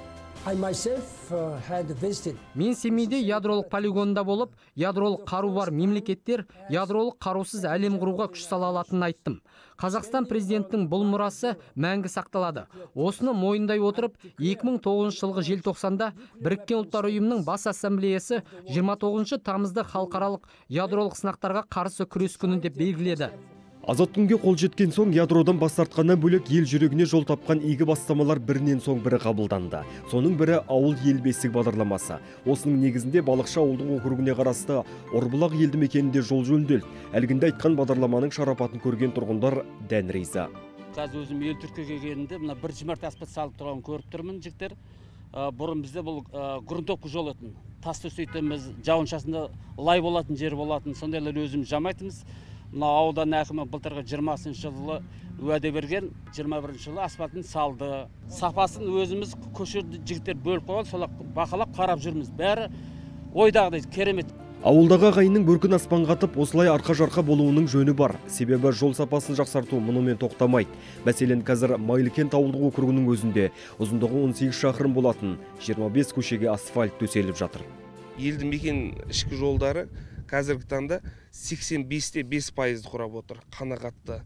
S17: Мен Семейде ядролық полигонында болып, ядролық қару бар мемлекеттер ядролық қарусыз әлем құруға күш сала алатынын айттым. Қазақстан президентінің бұл мұрасы мәңгі сақталады. Осыны мойындай отырып, екі мың тоғызыншы жылғы желтоқсанда Біріккен ұлттар ұйымының бас ассамблеясы жиырма тоғызыншы тамызды халықаралық ядролық сынақтарға қарсы күрес күні деп белгіледі.
S15: Азат күнге қол жеткен соң ядродан бас тартқаннан бөлек ел жүрегіне жол тапқан игі бастамалар бірінен соң бірі қабылданды. Соның бірі ауыл ел бесік бағдарламасы. Осының негізінде Балықшы ауылдық округіне қарасты Орбұлақ елді мекенінде жол жөнделді. Әлгінде айтқан бағдарламаның шарапатын көрген тұрғындар дән риза.
S18: Қазір өзім ел түркіге келгенде мына бірінші мәрте асфальт салып тұрғанын көріп тұрмын, жігіттер. Бұрын бізде бұл грунтовка жол етін. Тас төсейтінбіз, жауын шашында лай болатын жер болатын. Сондайлар өзіміз жамайтымыз. Мына аудан әкімі былтырғы жиырмасыншы жылы уәде берген, жиырма бірінші жылы асфальтын салды. Сапасын өзіміз көшірді, жігіттер бөліп қойған, солақ бақылап қарап жүрміз. Бәрі ойдағыдай керемет.
S15: Ауылдағы ағайынның бөркін аспан қатып, осылай арқа-жарқа болуының жөні бар. Себебі жол сапасын жақсарту мұнымен тоқтамайды. Мәселен, қазір Майлыкент ауылдық округінің өзінде ұзындығы он сегіз шақырым болатын жиырма бес көшеге асфальт төселіп жатыр.
S19: Елді мекен ішкі жолдары қазіргі таңда сексен бесте бес пайызды құрап отыр. Қанағатты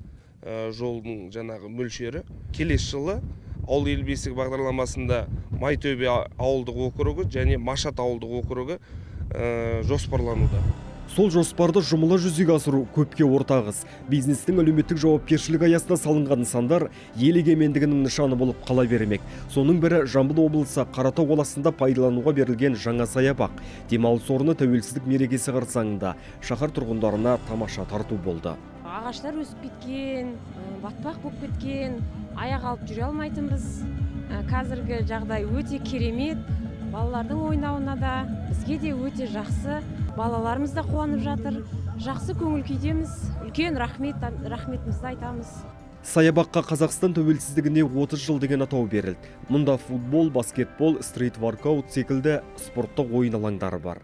S19: жолдың жаңағы мөлшері. Келесі жылы ауыл ел бесігі бағдарламасында Майтөбе ауылдық округі және Машат ауылдық округі жоспарлануда.
S15: Сол жоспарды жұмыла жүзеге асыру көпке ортағыз. Бизнестің әлеуметтік жауапкершілік аясында салынған нысандар ел егемендігінің нышаны болып қала бермек. Соның бірі Жамбыл облысы Қаратау қаласында пайдалануға берілген жаңа саябақ. Демалыс орны тәуелсіздік мерекесі қарсаңында шаһар тұрғындарына тамаша тарту болды.
S20: Ағаштар өсіп кеткен, батпақ болып кеткен, аяқ алып жүре алмайтынбыз. Қазіргі жағдай өте керемет. Балалардың ойнауына да бізге де өте жақсы. Балаларымыз да қуанып жатыр. Жақсы көңіл күйдеміз. Үлкен рахмет, рахметімізді айтамыз.
S15: Саябаққа Қазақстан тәуелсіздігіне отыз жыл деген атау берілді. Мұнда футбол, баскетбол, стрит воркаут секілді спорттық ойын алаңдары бар.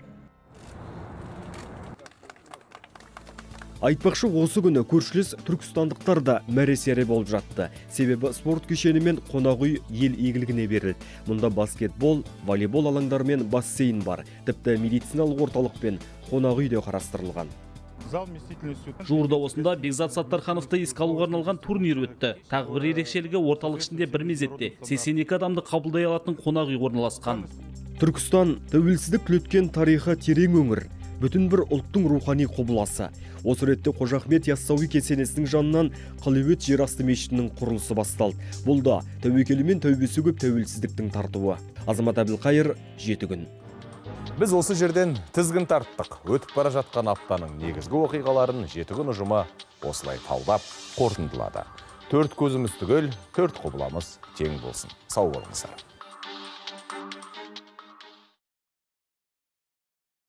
S15: Айтпақшы, осы күні көршілес түркістандықтар да мәресері болып жатты. Себебі спорт кешені мен қонақ үй ел игілігіне берілді. Мұнда баскетбол, волейбол алаңдары мен бассейн бар. Тіпті медициналық орталық пен қонақ үй де қарастырылған.
S27: Жуырда осында Бекзат Саттархановты еске алуға арналған турнир өтті. Тағы бір ерекшелігі орталық ішінде бір мезетте сексен екі адамды қабылдай алатын қонақ үй орналасқан.
S15: Түркістан тәуелсіздік түлеткен тарихы терең өңір. Бүтін бір ұлттың рухани құбыласы. Осы ретте Қожа Ахмет Яссауи кесенесінің жанынан Қалеует жерасты мешітінің құрылысы басталды. Бұл да тәуекелі мен тәубесі көп тәуелсіздіктің тартуы. Азамат Әбілқайыр, жеті күн.
S1: Біз осы жерден тізгін тарттық. Өтіп бара жатқан аптаның негізгі оқиғаларын жеті күн ұжымы осылай талдап қорытындылады. Төрт көзіміз түгел, төрт құбыламыз тең болсын. Сау болыңыздар.